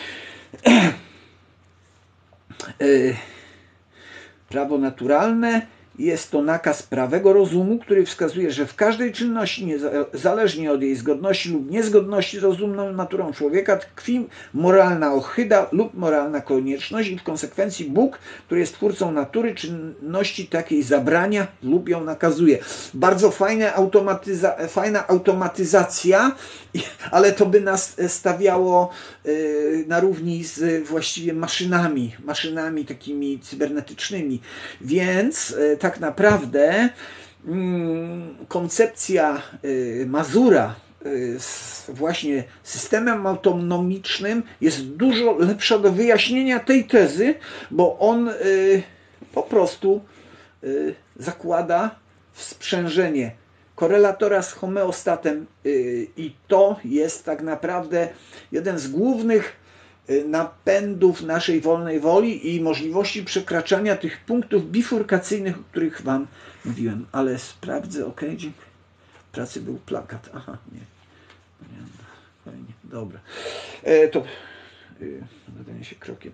Prawo naturalne jest to nakaz prawego rozumu, który wskazuje, że w każdej czynności, niezależnie od jej zgodności lub niezgodności z rozumną naturą człowieka, tkwi moralna ohyda lub moralna konieczność i w konsekwencji Bóg, który jest twórcą natury, czynności takiej zabrania lub ją nakazuje. Bardzo fajna automatyzacja, ale to by nas stawiało na równi z właściwie maszynami takimi cybernetycznymi. Więc tak naprawdę koncepcja Mazura z właśnie systemem autonomicznym jest dużo lepsza do wyjaśnienia tej tezy, bo on po prostu zakłada sprzężenie korelatora z homeostatem i to jest tak naprawdę jeden z głównych napędów naszej wolnej woli i możliwości przekraczania tych punktów bifurkacyjnych, o których Wam mówiłem. Ale sprawdzę, ok, dziękuję. W pracy był plakat. Aha, nie. Fajnie, dobra. To zadanie się krokiem.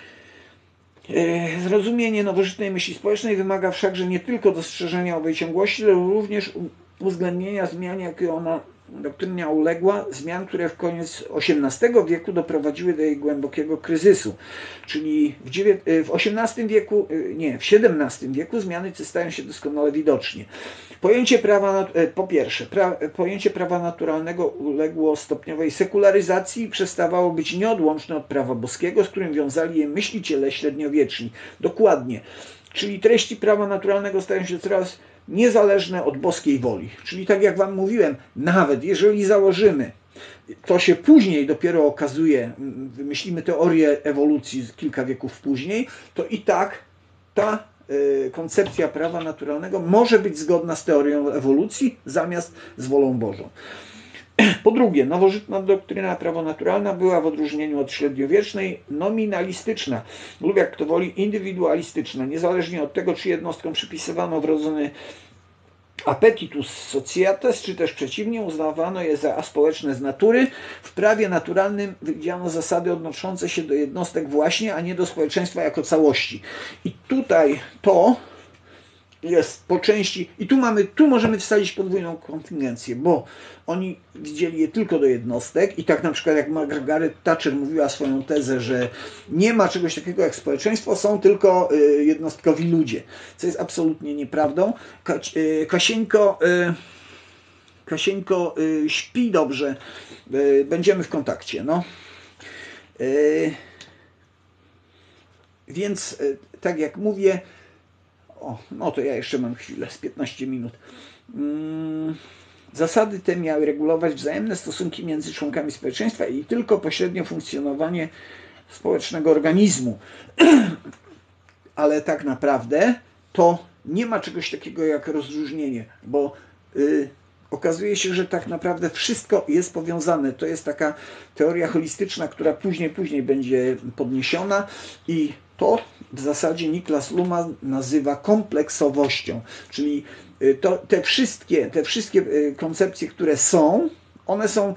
Zrozumienie nowożytnej myśli społecznej wymaga wszakże nie tylko dostrzeżenia owej ciągłości, ale również uwzględnienia zmian, jakie ona doktryna uległa, zmian, które w koniec XVIII wieku doprowadziły do jej głębokiego kryzysu. Czyli w XVIII wieku, nie, w XVII wieku zmiany te stają się doskonale widocznie. Po pierwsze, pojęcie prawa naturalnego uległo stopniowej sekularyzacji i przestawało być nieodłączne od prawa boskiego, z którym wiązali je myśliciele średniowieczni. Dokładnie. Czyli treści prawa naturalnego stają się coraz niezależne od boskiej woli. Czyli tak jak Wam mówiłem, nawet jeżeli założymy, to się później dopiero okazuje, wymyślimy teorię ewolucji kilka wieków później, to i tak ta koncepcja prawa naturalnego może być zgodna z teorią ewolucji zamiast z wolą Bożą. Po drugie, nowożytna doktryna prawonaturalna była w odróżnieniu od średniowiecznej nominalistyczna lub jak kto woli indywidualistyczna, niezależnie od tego, czy jednostkom przypisywano wrodzony appetitus sociates, czy też przeciwnie, uznawano je za aspołeczne z natury. W prawie naturalnym widziano zasady odnoszące się do jednostek właśnie, a nie do społeczeństwa jako całości. I tutaj to jest po części, i tu możemy wstawić podwójną kontyngencję, bo oni widzieli je tylko do jednostek i tak na przykład jak Margaret Thatcher mówiła swoją tezę, że nie ma czegoś takiego jak społeczeństwo, są tylko jednostkowi ludzie, co jest absolutnie nieprawdą. Kasieńko śpi dobrze, będziemy w kontakcie. No. Więc tak jak mówię, no to ja jeszcze mam chwilę, z 15 minut. Zasady te miały regulować wzajemne stosunki między członkami społeczeństwa i tylko pośrednio funkcjonowanie społecznego organizmu. Ale tak naprawdę to nie ma czegoś takiego jak rozróżnienie, bo okazuje się, że tak naprawdę wszystko jest powiązane. To jest taka teoria holistyczna, która później będzie podniesiona i to w zasadzie Niklas Luhmann nazywa kompleksowością, czyli te wszystkie koncepcje, które są, one są,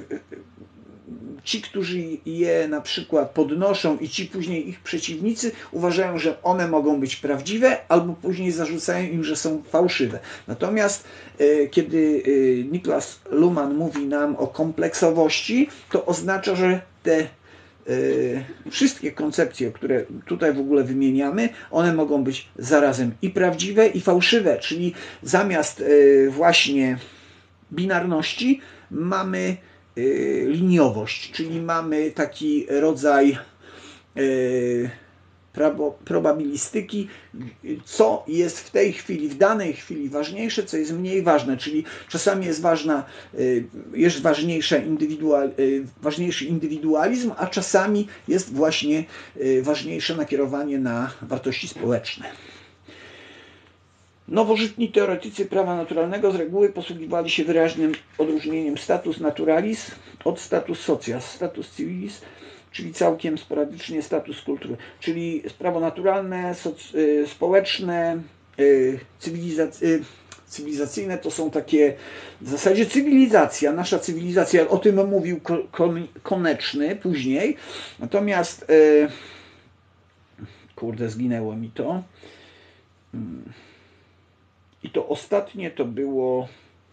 ci, którzy je na przykład podnoszą i ci później ich przeciwnicy uważają, że one mogą być prawdziwe, albo później zarzucają im, że są fałszywe. Natomiast kiedy Niklas Luhmann mówi nam o kompleksowości, to oznacza, że te wszystkie koncepcje, które tutaj w ogóle wymieniamy, one mogą być zarazem i prawdziwe, i fałszywe, czyli zamiast właśnie binarności mamy liniowość, czyli mamy taki rodzaj probabilistyki, co jest w tej chwili, w danej chwili ważniejsze, co jest mniej ważne, czyli czasami jest ważniejszy indywidualizm, a czasami jest właśnie ważniejsze nakierowanie na wartości społeczne. Nowożytni teoretycy prawa naturalnego z reguły posługiwali się wyraźnym odróżnieniem status naturalis od status socias, status civilis, czyli całkiem sporadycznie status kultury, czyli prawo naturalne, społeczne, cywilizacyjne to są takie w zasadzie cywilizacja, nasza cywilizacja, o tym mówił Koneczny później, natomiast kurde, zginęło mi to. I to ostatnie to było...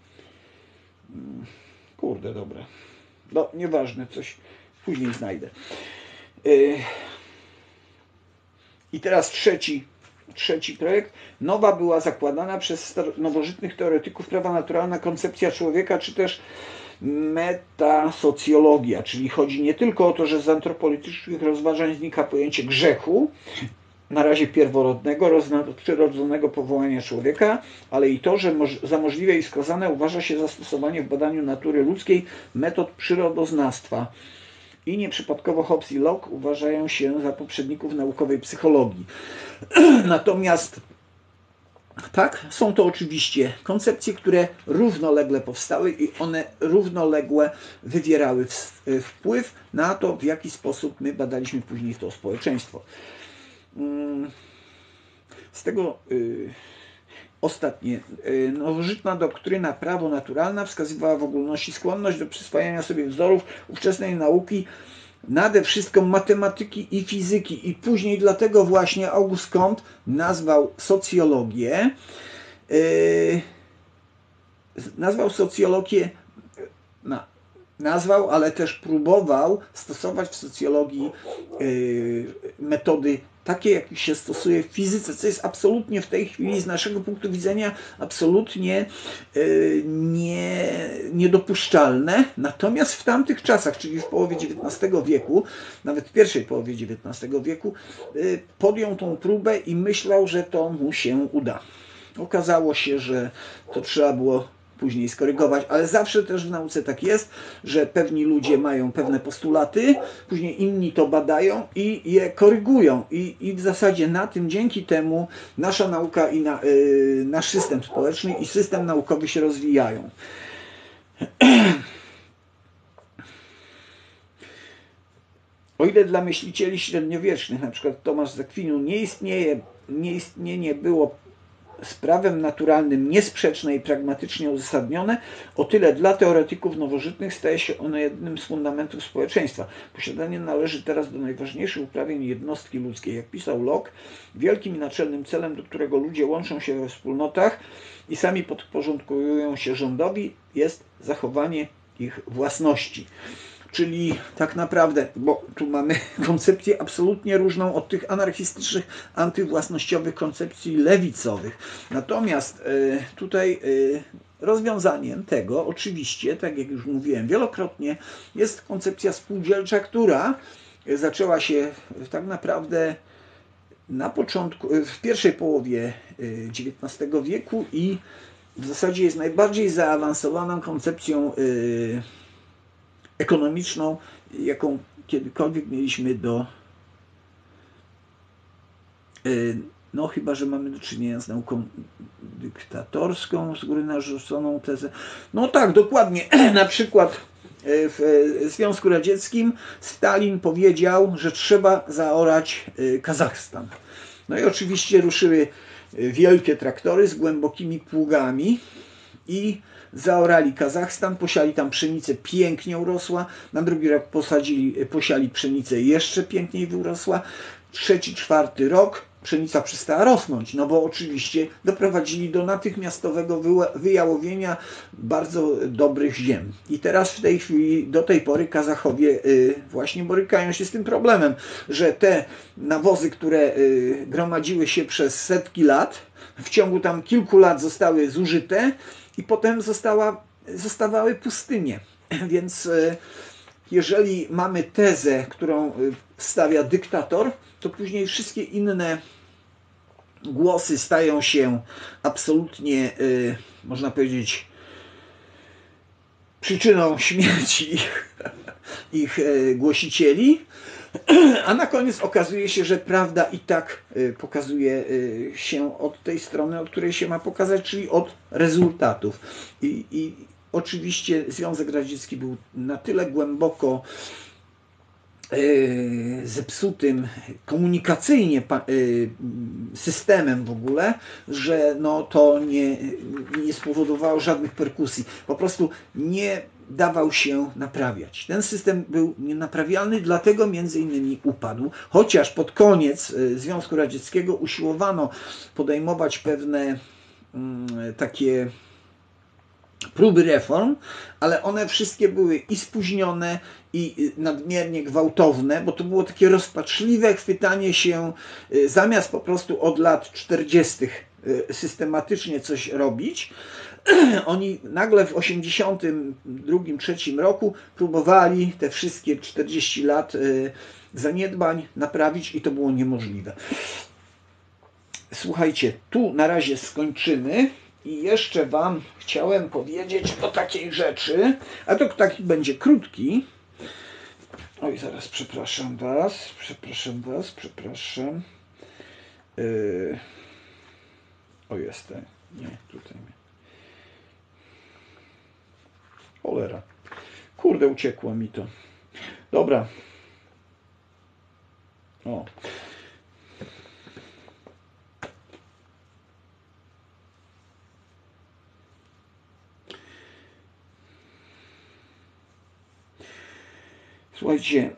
Kurde, dobra. No, nieważne, coś później znajdę. I teraz trzeci projekt. Nowa była zakładana przez nowożytnych teoretyków prawa naturalna koncepcja człowieka, czy też metasocjologia, czyli chodzi nie tylko o to, że z antropolitycznych rozważań znika pojęcie grzechu, na razie pierworodnego, przyrodzonego powołania człowieka, ale i to, że za możliwe i wskazane uważa się zastosowanie w badaniu natury ludzkiej metod przyrodoznawstwa. I nieprzypadkowo Hobbes i Locke uważają się za poprzedników naukowej psychologii. Natomiast tak, są to oczywiście koncepcje, które równolegle powstały i one równolegle wywierały wpływ na to, w jaki sposób my badaliśmy później to społeczeństwo. Z tego ostatnie. Nowożytna doktryna prawo naturalna wskazywała w ogólności skłonność do przyswajania sobie wzorów ówczesnej nauki, nade wszystko matematyki i fizyki. I później dlatego właśnie Auguste Comte nazwał socjologię, ale też próbował stosować w socjologii metody takie, jak się stosuje w fizyce, co jest absolutnie w tej chwili z naszego punktu widzenia absolutnie niedopuszczalne. Natomiast w tamtych czasach, czyli w połowie XIX wieku, nawet w pierwszej połowie XIX wieku, podjął tą próbę i myślał, że to mu się uda. Okazało się, że to trzeba było później skorygować, ale zawsze też w nauce tak jest, że pewni ludzie mają pewne postulaty, później inni to badają i je korygują i w zasadzie dzięki temu nasza nauka i nasz system społeczny i system naukowy się rozwijają. O ile dla myślicieli średniowiecznych, na przykład Tomasz z Akwinu, nieistnienie było sprawem naturalnym niesprzeczne i pragmatycznie uzasadnione, o tyle dla teoretyków nowożytnych staje się ono jednym z fundamentów społeczeństwa. Posiadanie należy teraz do najważniejszych uprawnień jednostki ludzkiej. Jak pisał Locke, wielkim i naczelnym celem, do którego ludzie łączą się we wspólnotach i sami podporządkują się rządowi, jest zachowanie ich własności. Czyli tak naprawdę, bo tu mamy koncepcję absolutnie różną od tych anarchistycznych, antywłasnościowych koncepcji lewicowych. Natomiast tutaj rozwiązaniem tego, oczywiście, tak jak już mówiłem wielokrotnie, jest koncepcja spółdzielcza, która zaczęła się tak naprawdę na początku, w pierwszej połowie XIX wieku i w zasadzie jest najbardziej zaawansowaną koncepcją ekonomiczną, jaką kiedykolwiek mieliśmy No chyba, że mamy do czynienia z nauką dyktatorską, z góry narzuconą tezę. No tak, dokładnie. Na przykład w Związku Radzieckim Stalin powiedział, że trzeba zaorać Kazachstan. No i oczywiście ruszyły wielkie traktory z głębokimi pługami i zaorali Kazachstan, posiali tam pszenicę, pięknie urosła, na drugi rok posiali pszenicę, jeszcze piękniej wyrosła, trzeci, czwarty rok pszenica przestała rosnąć, no bo oczywiście doprowadzili do natychmiastowego wyjałowienia bardzo dobrych ziem. I teraz w tej chwili, do tej pory Kazachowie właśnie borykają się z tym problemem, że te nawozy, które gromadziły się przez setki lat, w ciągu tam kilku lat zostały zużyte i potem zostawały pustynie. Więc jeżeli mamy tezę, którą stawia dyktator, to później wszystkie inne głosy stają się absolutnie, można powiedzieć, przyczyną śmierci ich głosicieli, a na koniec okazuje się, że prawda i tak pokazuje się od tej strony, od której się ma pokazać, czyli od rezultatów. I oczywiście Związek Radziecki był na tyle głęboko zepsutym komunikacyjnie systemem w ogóle, że no to nie spowodowało żadnych perkusji. Po prostu nie dawał się naprawiać. Ten system był nienaprawialny, dlatego między innymi upadł. Chociaż pod koniec Związku Radzieckiego usiłowano podejmować pewne takie próby reform, ale one wszystkie były i spóźnione, i nadmiernie gwałtowne, bo to było takie rozpaczliwe chwytanie się, zamiast po prostu od lat 40. systematycznie coś robić, oni nagle w 1982-1983 roku próbowali te wszystkie 40 lat zaniedbań naprawić i to było niemożliwe. Słuchajcie, tu na razie skończymy. I jeszcze Wam chciałem powiedzieć o takiej rzeczy, a to taki będzie krótki. Oj, zaraz, przepraszam Was. O, jestem. Nie, tutaj. Cholera. Kurde, uciekło mi to. Dobra. O. Słuchajcie,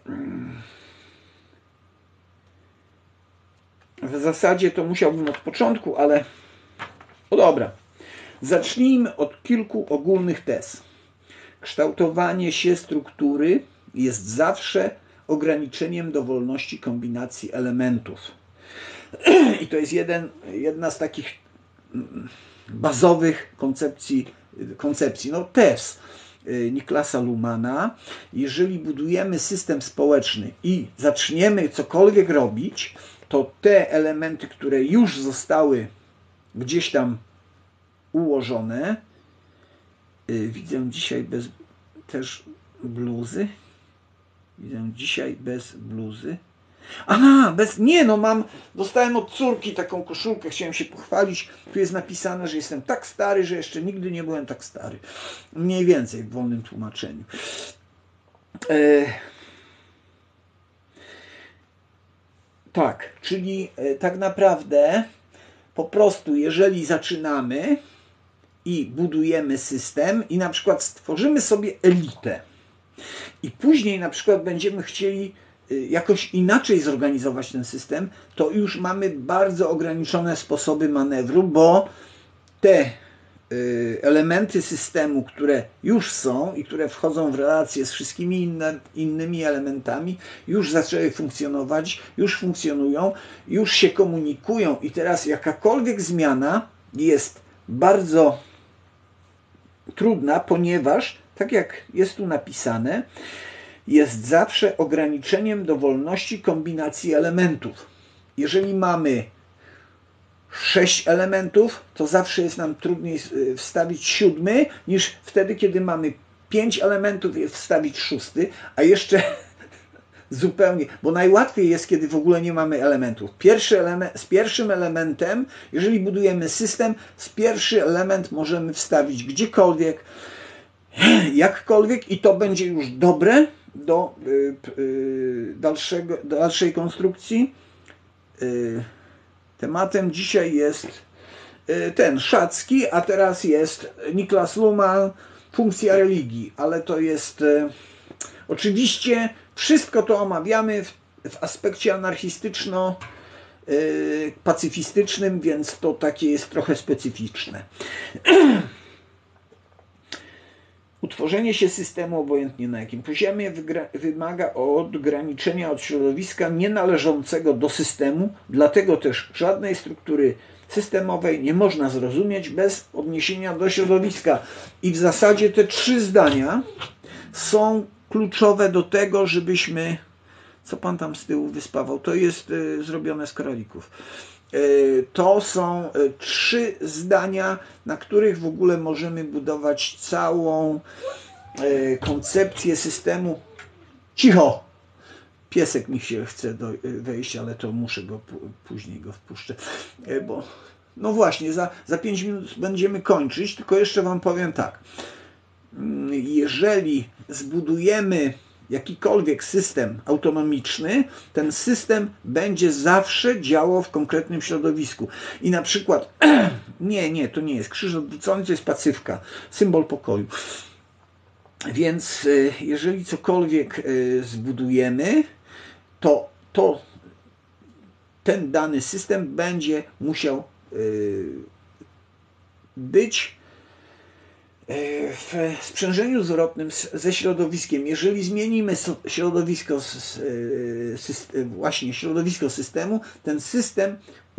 w zasadzie to musiałbym od początku, ale no dobra. Zacznijmy od kilku ogólnych tez. Kształtowanie się struktury jest zawsze ograniczeniem dowolności kombinacji elementów. I to jest jedna z takich bazowych koncepcji. No tez Niklasa Luhmanna. Jeżeli budujemy system społeczny i zaczniemy cokolwiek robić, to te elementy, które już zostały gdzieś tam ułożone, widzę dzisiaj bez też bluzy. Aha, dostałem od córki taką koszulkę, chciałem się pochwalić. Tu jest napisane, że jestem tak stary, że jeszcze nigdy nie byłem tak stary. Mniej więcej w wolnym tłumaczeniu. Tak, czyli tak naprawdę po prostu jeżeli zaczynamy i budujemy system i na przykład stworzymy sobie elitę i później na przykład będziemy chcieli jakoś inaczej zorganizować ten system, to już mamy bardzo ograniczone sposoby manewru, bo te elementy systemu, które już są i które wchodzą w relacje z wszystkimi innymi elementami, już zaczęły funkcjonować, już funkcjonują, już się komunikują i teraz jakakolwiek zmiana jest bardzo trudna, ponieważ, tak jak jest tu napisane, jest zawsze ograniczeniem dowolności kombinacji elementów. Jeżeli mamy 6 elementów, to zawsze jest nam trudniej wstawić 7, niż wtedy, kiedy mamy 5 elementów i wstawić 6, a jeszcze Zupełnie, bo najłatwiej jest, kiedy w ogóle nie mamy elementów. Z pierwszym elementem, jeżeli budujemy system, pierwszy element możemy wstawić gdziekolwiek, jakkolwiek i to będzie już dobre do dalszej konstrukcji. Tematem dzisiaj jest ten Szacki, a teraz jest Niklas Luhmann, funkcja religii, ale to jest oczywiście wszystko to omawiamy w aspekcie anarchistyczno-pacyfistycznym, więc to takie jest trochę specyficzne. Utworzenie się systemu, obojętnie na jakim poziomie, wymaga odgraniczenia od środowiska nienależącego do systemu, dlatego też żadnej struktury systemowej nie można zrozumieć bez odniesienia do środowiska. I w zasadzie te 3 zdania są kluczowe do tego, żebyśmy... Co pan tam z tyłu wyspawał? To jest zrobione z koralików. To są 3 zdania, na których w ogóle możemy budować całą koncepcję systemu. Cicho! Piesek mi się chce wejść, ale to muszę później go wpuszczę. Bo, no właśnie, za 5 minut będziemy kończyć, tylko jeszcze wam powiem tak. Jeżeli zbudujemy jakikolwiek system autonomiczny, ten system będzie zawsze działał w konkretnym środowisku. I na przykład, nie, to nie jest krzyż odwrócony, to jest pacywka, symbol pokoju. Więc jeżeli cokolwiek zbudujemy, to ten dany system będzie musiał być w sprzężeniu zwrotnym ze środowiskiem. Jeżeli zmienimy środowisko systemu, ten system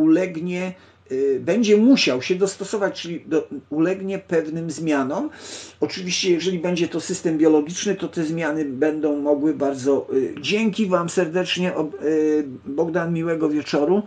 będzie musiał się dostosować, czyli ulegnie pewnym zmianom. Oczywiście, jeżeli będzie to system biologiczny, to te zmiany będą mogły bardzo... Dzięki wam serdecznie, Bogdan, miłego wieczoru.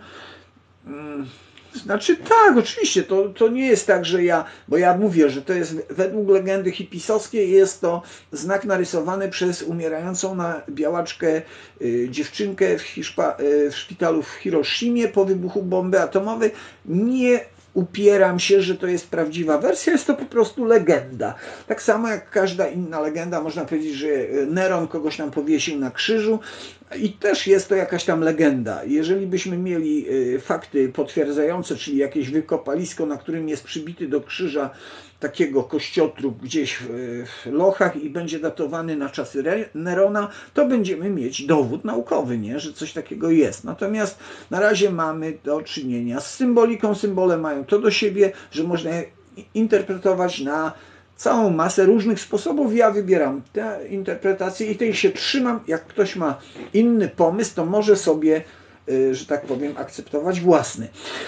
Znaczy tak, oczywiście, to nie jest tak, że bo ja mówię, że to jest według legendy hipisowskiej, jest to znak narysowany przez umierającą na białaczkę dziewczynkę w szpitalu w Hiroshimie po wybuchu bomby atomowej. Nie upieram się, że to jest prawdziwa wersja, jest to po prostu legenda. Tak samo jak każda inna legenda, można powiedzieć, że Neron kogoś tam powiesił na krzyżu i też jest to jakaś tam legenda. Jeżeli byśmy mieli fakty potwierdzające, czyli jakieś wykopalisko, na którym jest przybity do krzyża takiego kościotrup gdzieś w Lochach i będzie datowany na czasy Nerona, to będziemy mieć dowód naukowy, nie? Że coś takiego jest. Natomiast na razie mamy do czynienia z symboliką. Symbole mają to do siebie, że można je interpretować na całą masę różnych sposobów. Ja wybieram tę interpretację i tej się trzymam. Jak ktoś ma inny pomysł, to może sobie, że tak powiem, akceptować własny.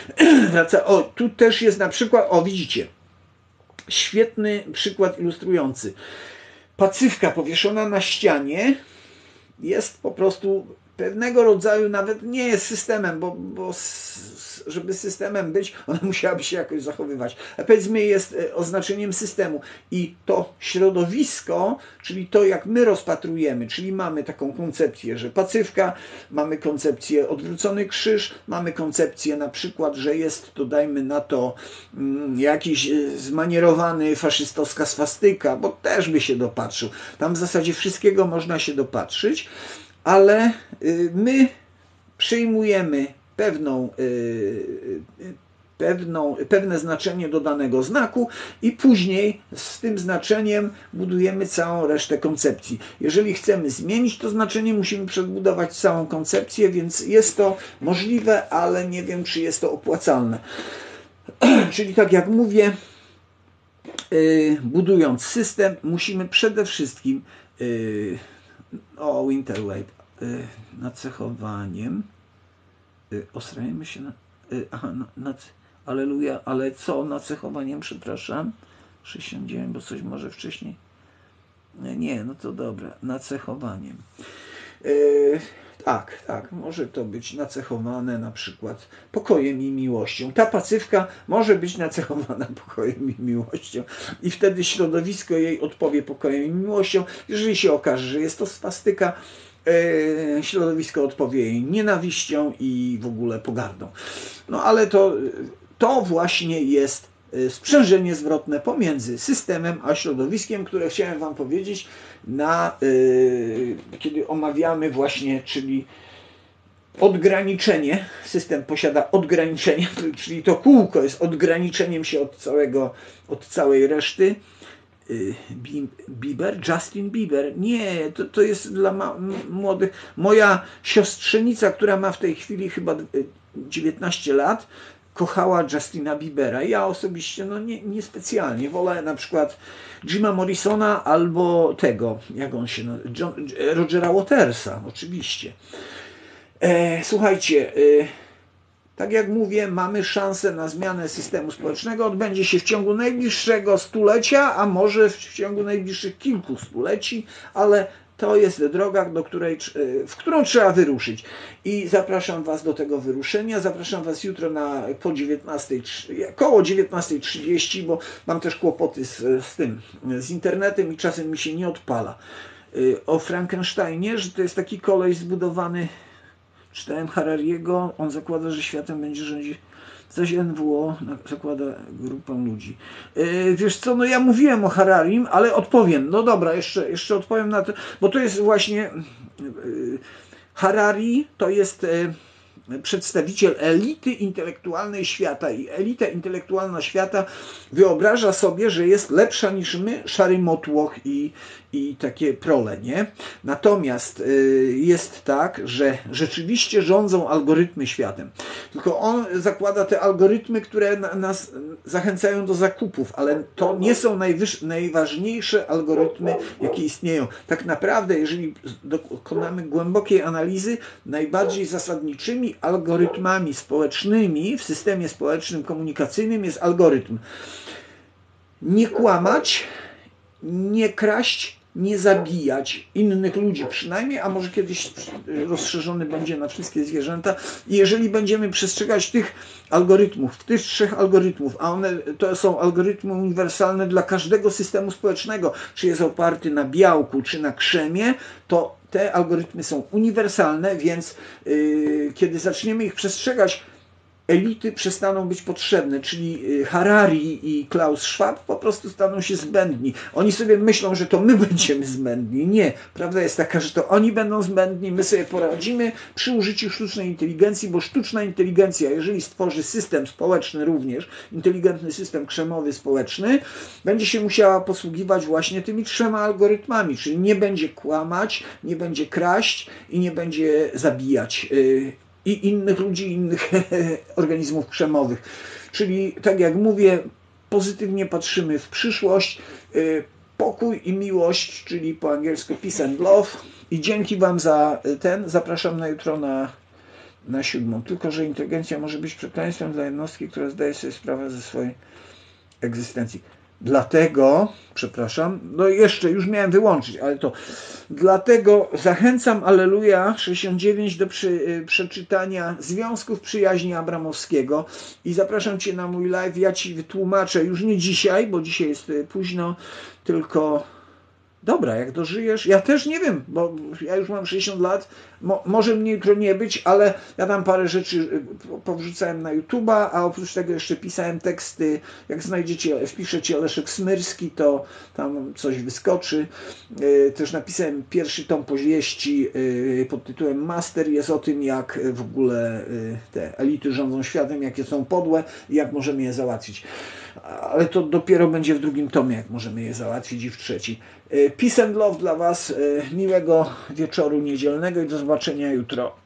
Tu też jest na przykład, widzicie, świetny przykład ilustrujący. Pacywka powieszona na ścianie jest po prostu pewnego rodzaju, nawet nie jest systemem, bo żeby systemem być, ona musiałaby się jakoś zachowywać. A powiedzmy jest oznaczeniem systemu. I to środowisko, czyli to jak my rozpatrujemy, czyli mamy taką koncepcję, że pacywka, mamy koncepcję odwrócony krzyż, mamy koncepcję na przykład, że jest to, dajmy na to, jakiś zmanierowany faszystowska swastyka, bo też by się dopatrzył. Tam w zasadzie wszystkiego można się dopatrzyć, ale my przyjmujemy pewne znaczenie do danego znaku i później z tym znaczeniem budujemy całą resztę koncepcji. Jeżeli chcemy zmienić to znaczenie, musimy przebudować całą koncepcję, więc jest to możliwe, ale nie wiem, czy jest to opłacalne. Czyli tak jak mówię, budując system, musimy przede wszystkim Winterwave nacechowaniem ostrajemy się Alleluja, ale co nacechowaniem, przepraszam, 69, bo coś może wcześniej, nie, no to dobra, nacechowaniem. Tak, może to być nacechowane na przykład pokojem i miłością. Ta pacywka może być nacechowana pokojem i miłością i wtedy środowisko jej odpowie pokojem i miłością. Jeżeli się okaże, że jest to swastyka, środowisko odpowie jej nienawiścią i w ogóle pogardą. No ale to właśnie jest sprzężenie zwrotne pomiędzy systemem a środowiskiem, które chciałem Wam powiedzieć, kiedy omawiamy właśnie, czyli odgraniczenie. System posiada odgraniczenie, czyli to kółko jest odgraniczeniem się od całej reszty. Justin Bieber. Nie, to jest dla młodych. Moja siostrzenica, która ma w tej chwili chyba 19 lat, kochała Justina Biebera. Ja osobiście niespecjalnie. Wolę na przykład Jima Morrisona albo tego, jak on się nazywa, Rogera Watersa, oczywiście. Słuchajcie, tak jak mówię, mamy szansę na zmianę systemu społecznego. Odbędzie się w ciągu najbliższego stulecia, a może w ciągu najbliższych kilku stuleci, ale to jest droga, w którą trzeba wyruszyć. I zapraszam Was do tego wyruszenia. Zapraszam Was jutro koło 19:30, bo mam też kłopoty z internetem i czasem mi się nie odpala. O Frankensteinie, że to jest taki koleś zbudowany. Czytałem Harariego, on zakłada, że światem będzie rządzić, zaś NWO zakłada grupę ludzi. Wiesz co, ja mówiłem o Hararim, ale odpowiem. No dobra, jeszcze odpowiem na to, bo to jest właśnie Harari, to jest przedstawiciel elity intelektualnej świata i elita intelektualna świata wyobraża sobie, że jest lepsza niż my, szary motłoch i takie prole, nie? Natomiast jest tak, że rzeczywiście rządzą algorytmy światem. Tylko on zakłada te algorytmy, które nas zachęcają do zakupów, ale to nie są najważniejsze algorytmy, jakie istnieją. Tak naprawdę, jeżeli dokonamy głębokiej analizy, najbardziej zasadniczymi algorytmami społecznymi w systemie społecznym komunikacyjnym jest algorytm nie kłamać, nie kraść, nie zabijać innych ludzi przynajmniej, a może kiedyś rozszerzony będzie na wszystkie zwierzęta. I jeżeli będziemy przestrzegać tych algorytmów, tych 3 algorytmów, a one to są algorytmy uniwersalne dla każdego systemu społecznego, czy jest oparty na białku, czy na krzemie, to te algorytmy są uniwersalne, więc kiedy zaczniemy ich przestrzegać, elity przestaną być potrzebne, czyli Harari i Klaus Schwab po prostu staną się zbędni. Oni sobie myślą, że to my będziemy zbędni. Nie. Prawda jest taka, że to oni będą zbędni, my sobie poradzimy przy użyciu sztucznej inteligencji, bo sztuczna inteligencja, jeżeli stworzy system społeczny również, inteligentny system krzemowy społeczny, będzie się musiała posługiwać właśnie tymi 3 algorytmami, czyli nie będzie kłamać, nie będzie kraść i nie będzie zabijać i innych ludzi, innych organizmów krzemowych. Czyli, tak jak mówię, pozytywnie patrzymy w przyszłość. Pokój i miłość, czyli po angielsku peace and love. I dzięki Wam za zapraszam na jutro na 7. Tylko że inteligencja może być przekleństwem dla jednostki, która zdaje sobie sprawę ze swojej egzystencji. Dlatego, przepraszam, już miałem wyłączyć, ale dlatego zachęcam Alleluja 69 do przeczytania Związków Przyjaźni Abramowskiego i zapraszam Cię na mój live, ja Ci wytłumaczę, już nie dzisiaj, bo dzisiaj jest późno, tylko dobra, jak dożyjesz, ja też nie wiem, bo ja już mam 60 lat, może mnie jutro nie być, ale ja tam parę rzeczy powrzucałem na YouTube'a, a oprócz tego jeszcze pisałem teksty, jak wpiszecie Leszek Smyrski, to tam coś wyskoczy. Też napisałem pierwszy tom powieści pod tytułem Master, jest o tym, jak w ogóle te elity rządzą światem, jakie są podłe i jak możemy je załatwić. Ale to dopiero będzie w 2. tomie, jak możemy je załatwić, i w 3. Peace and love dla Was, miłego wieczoru niedzielnego i do zobaczenia jutro.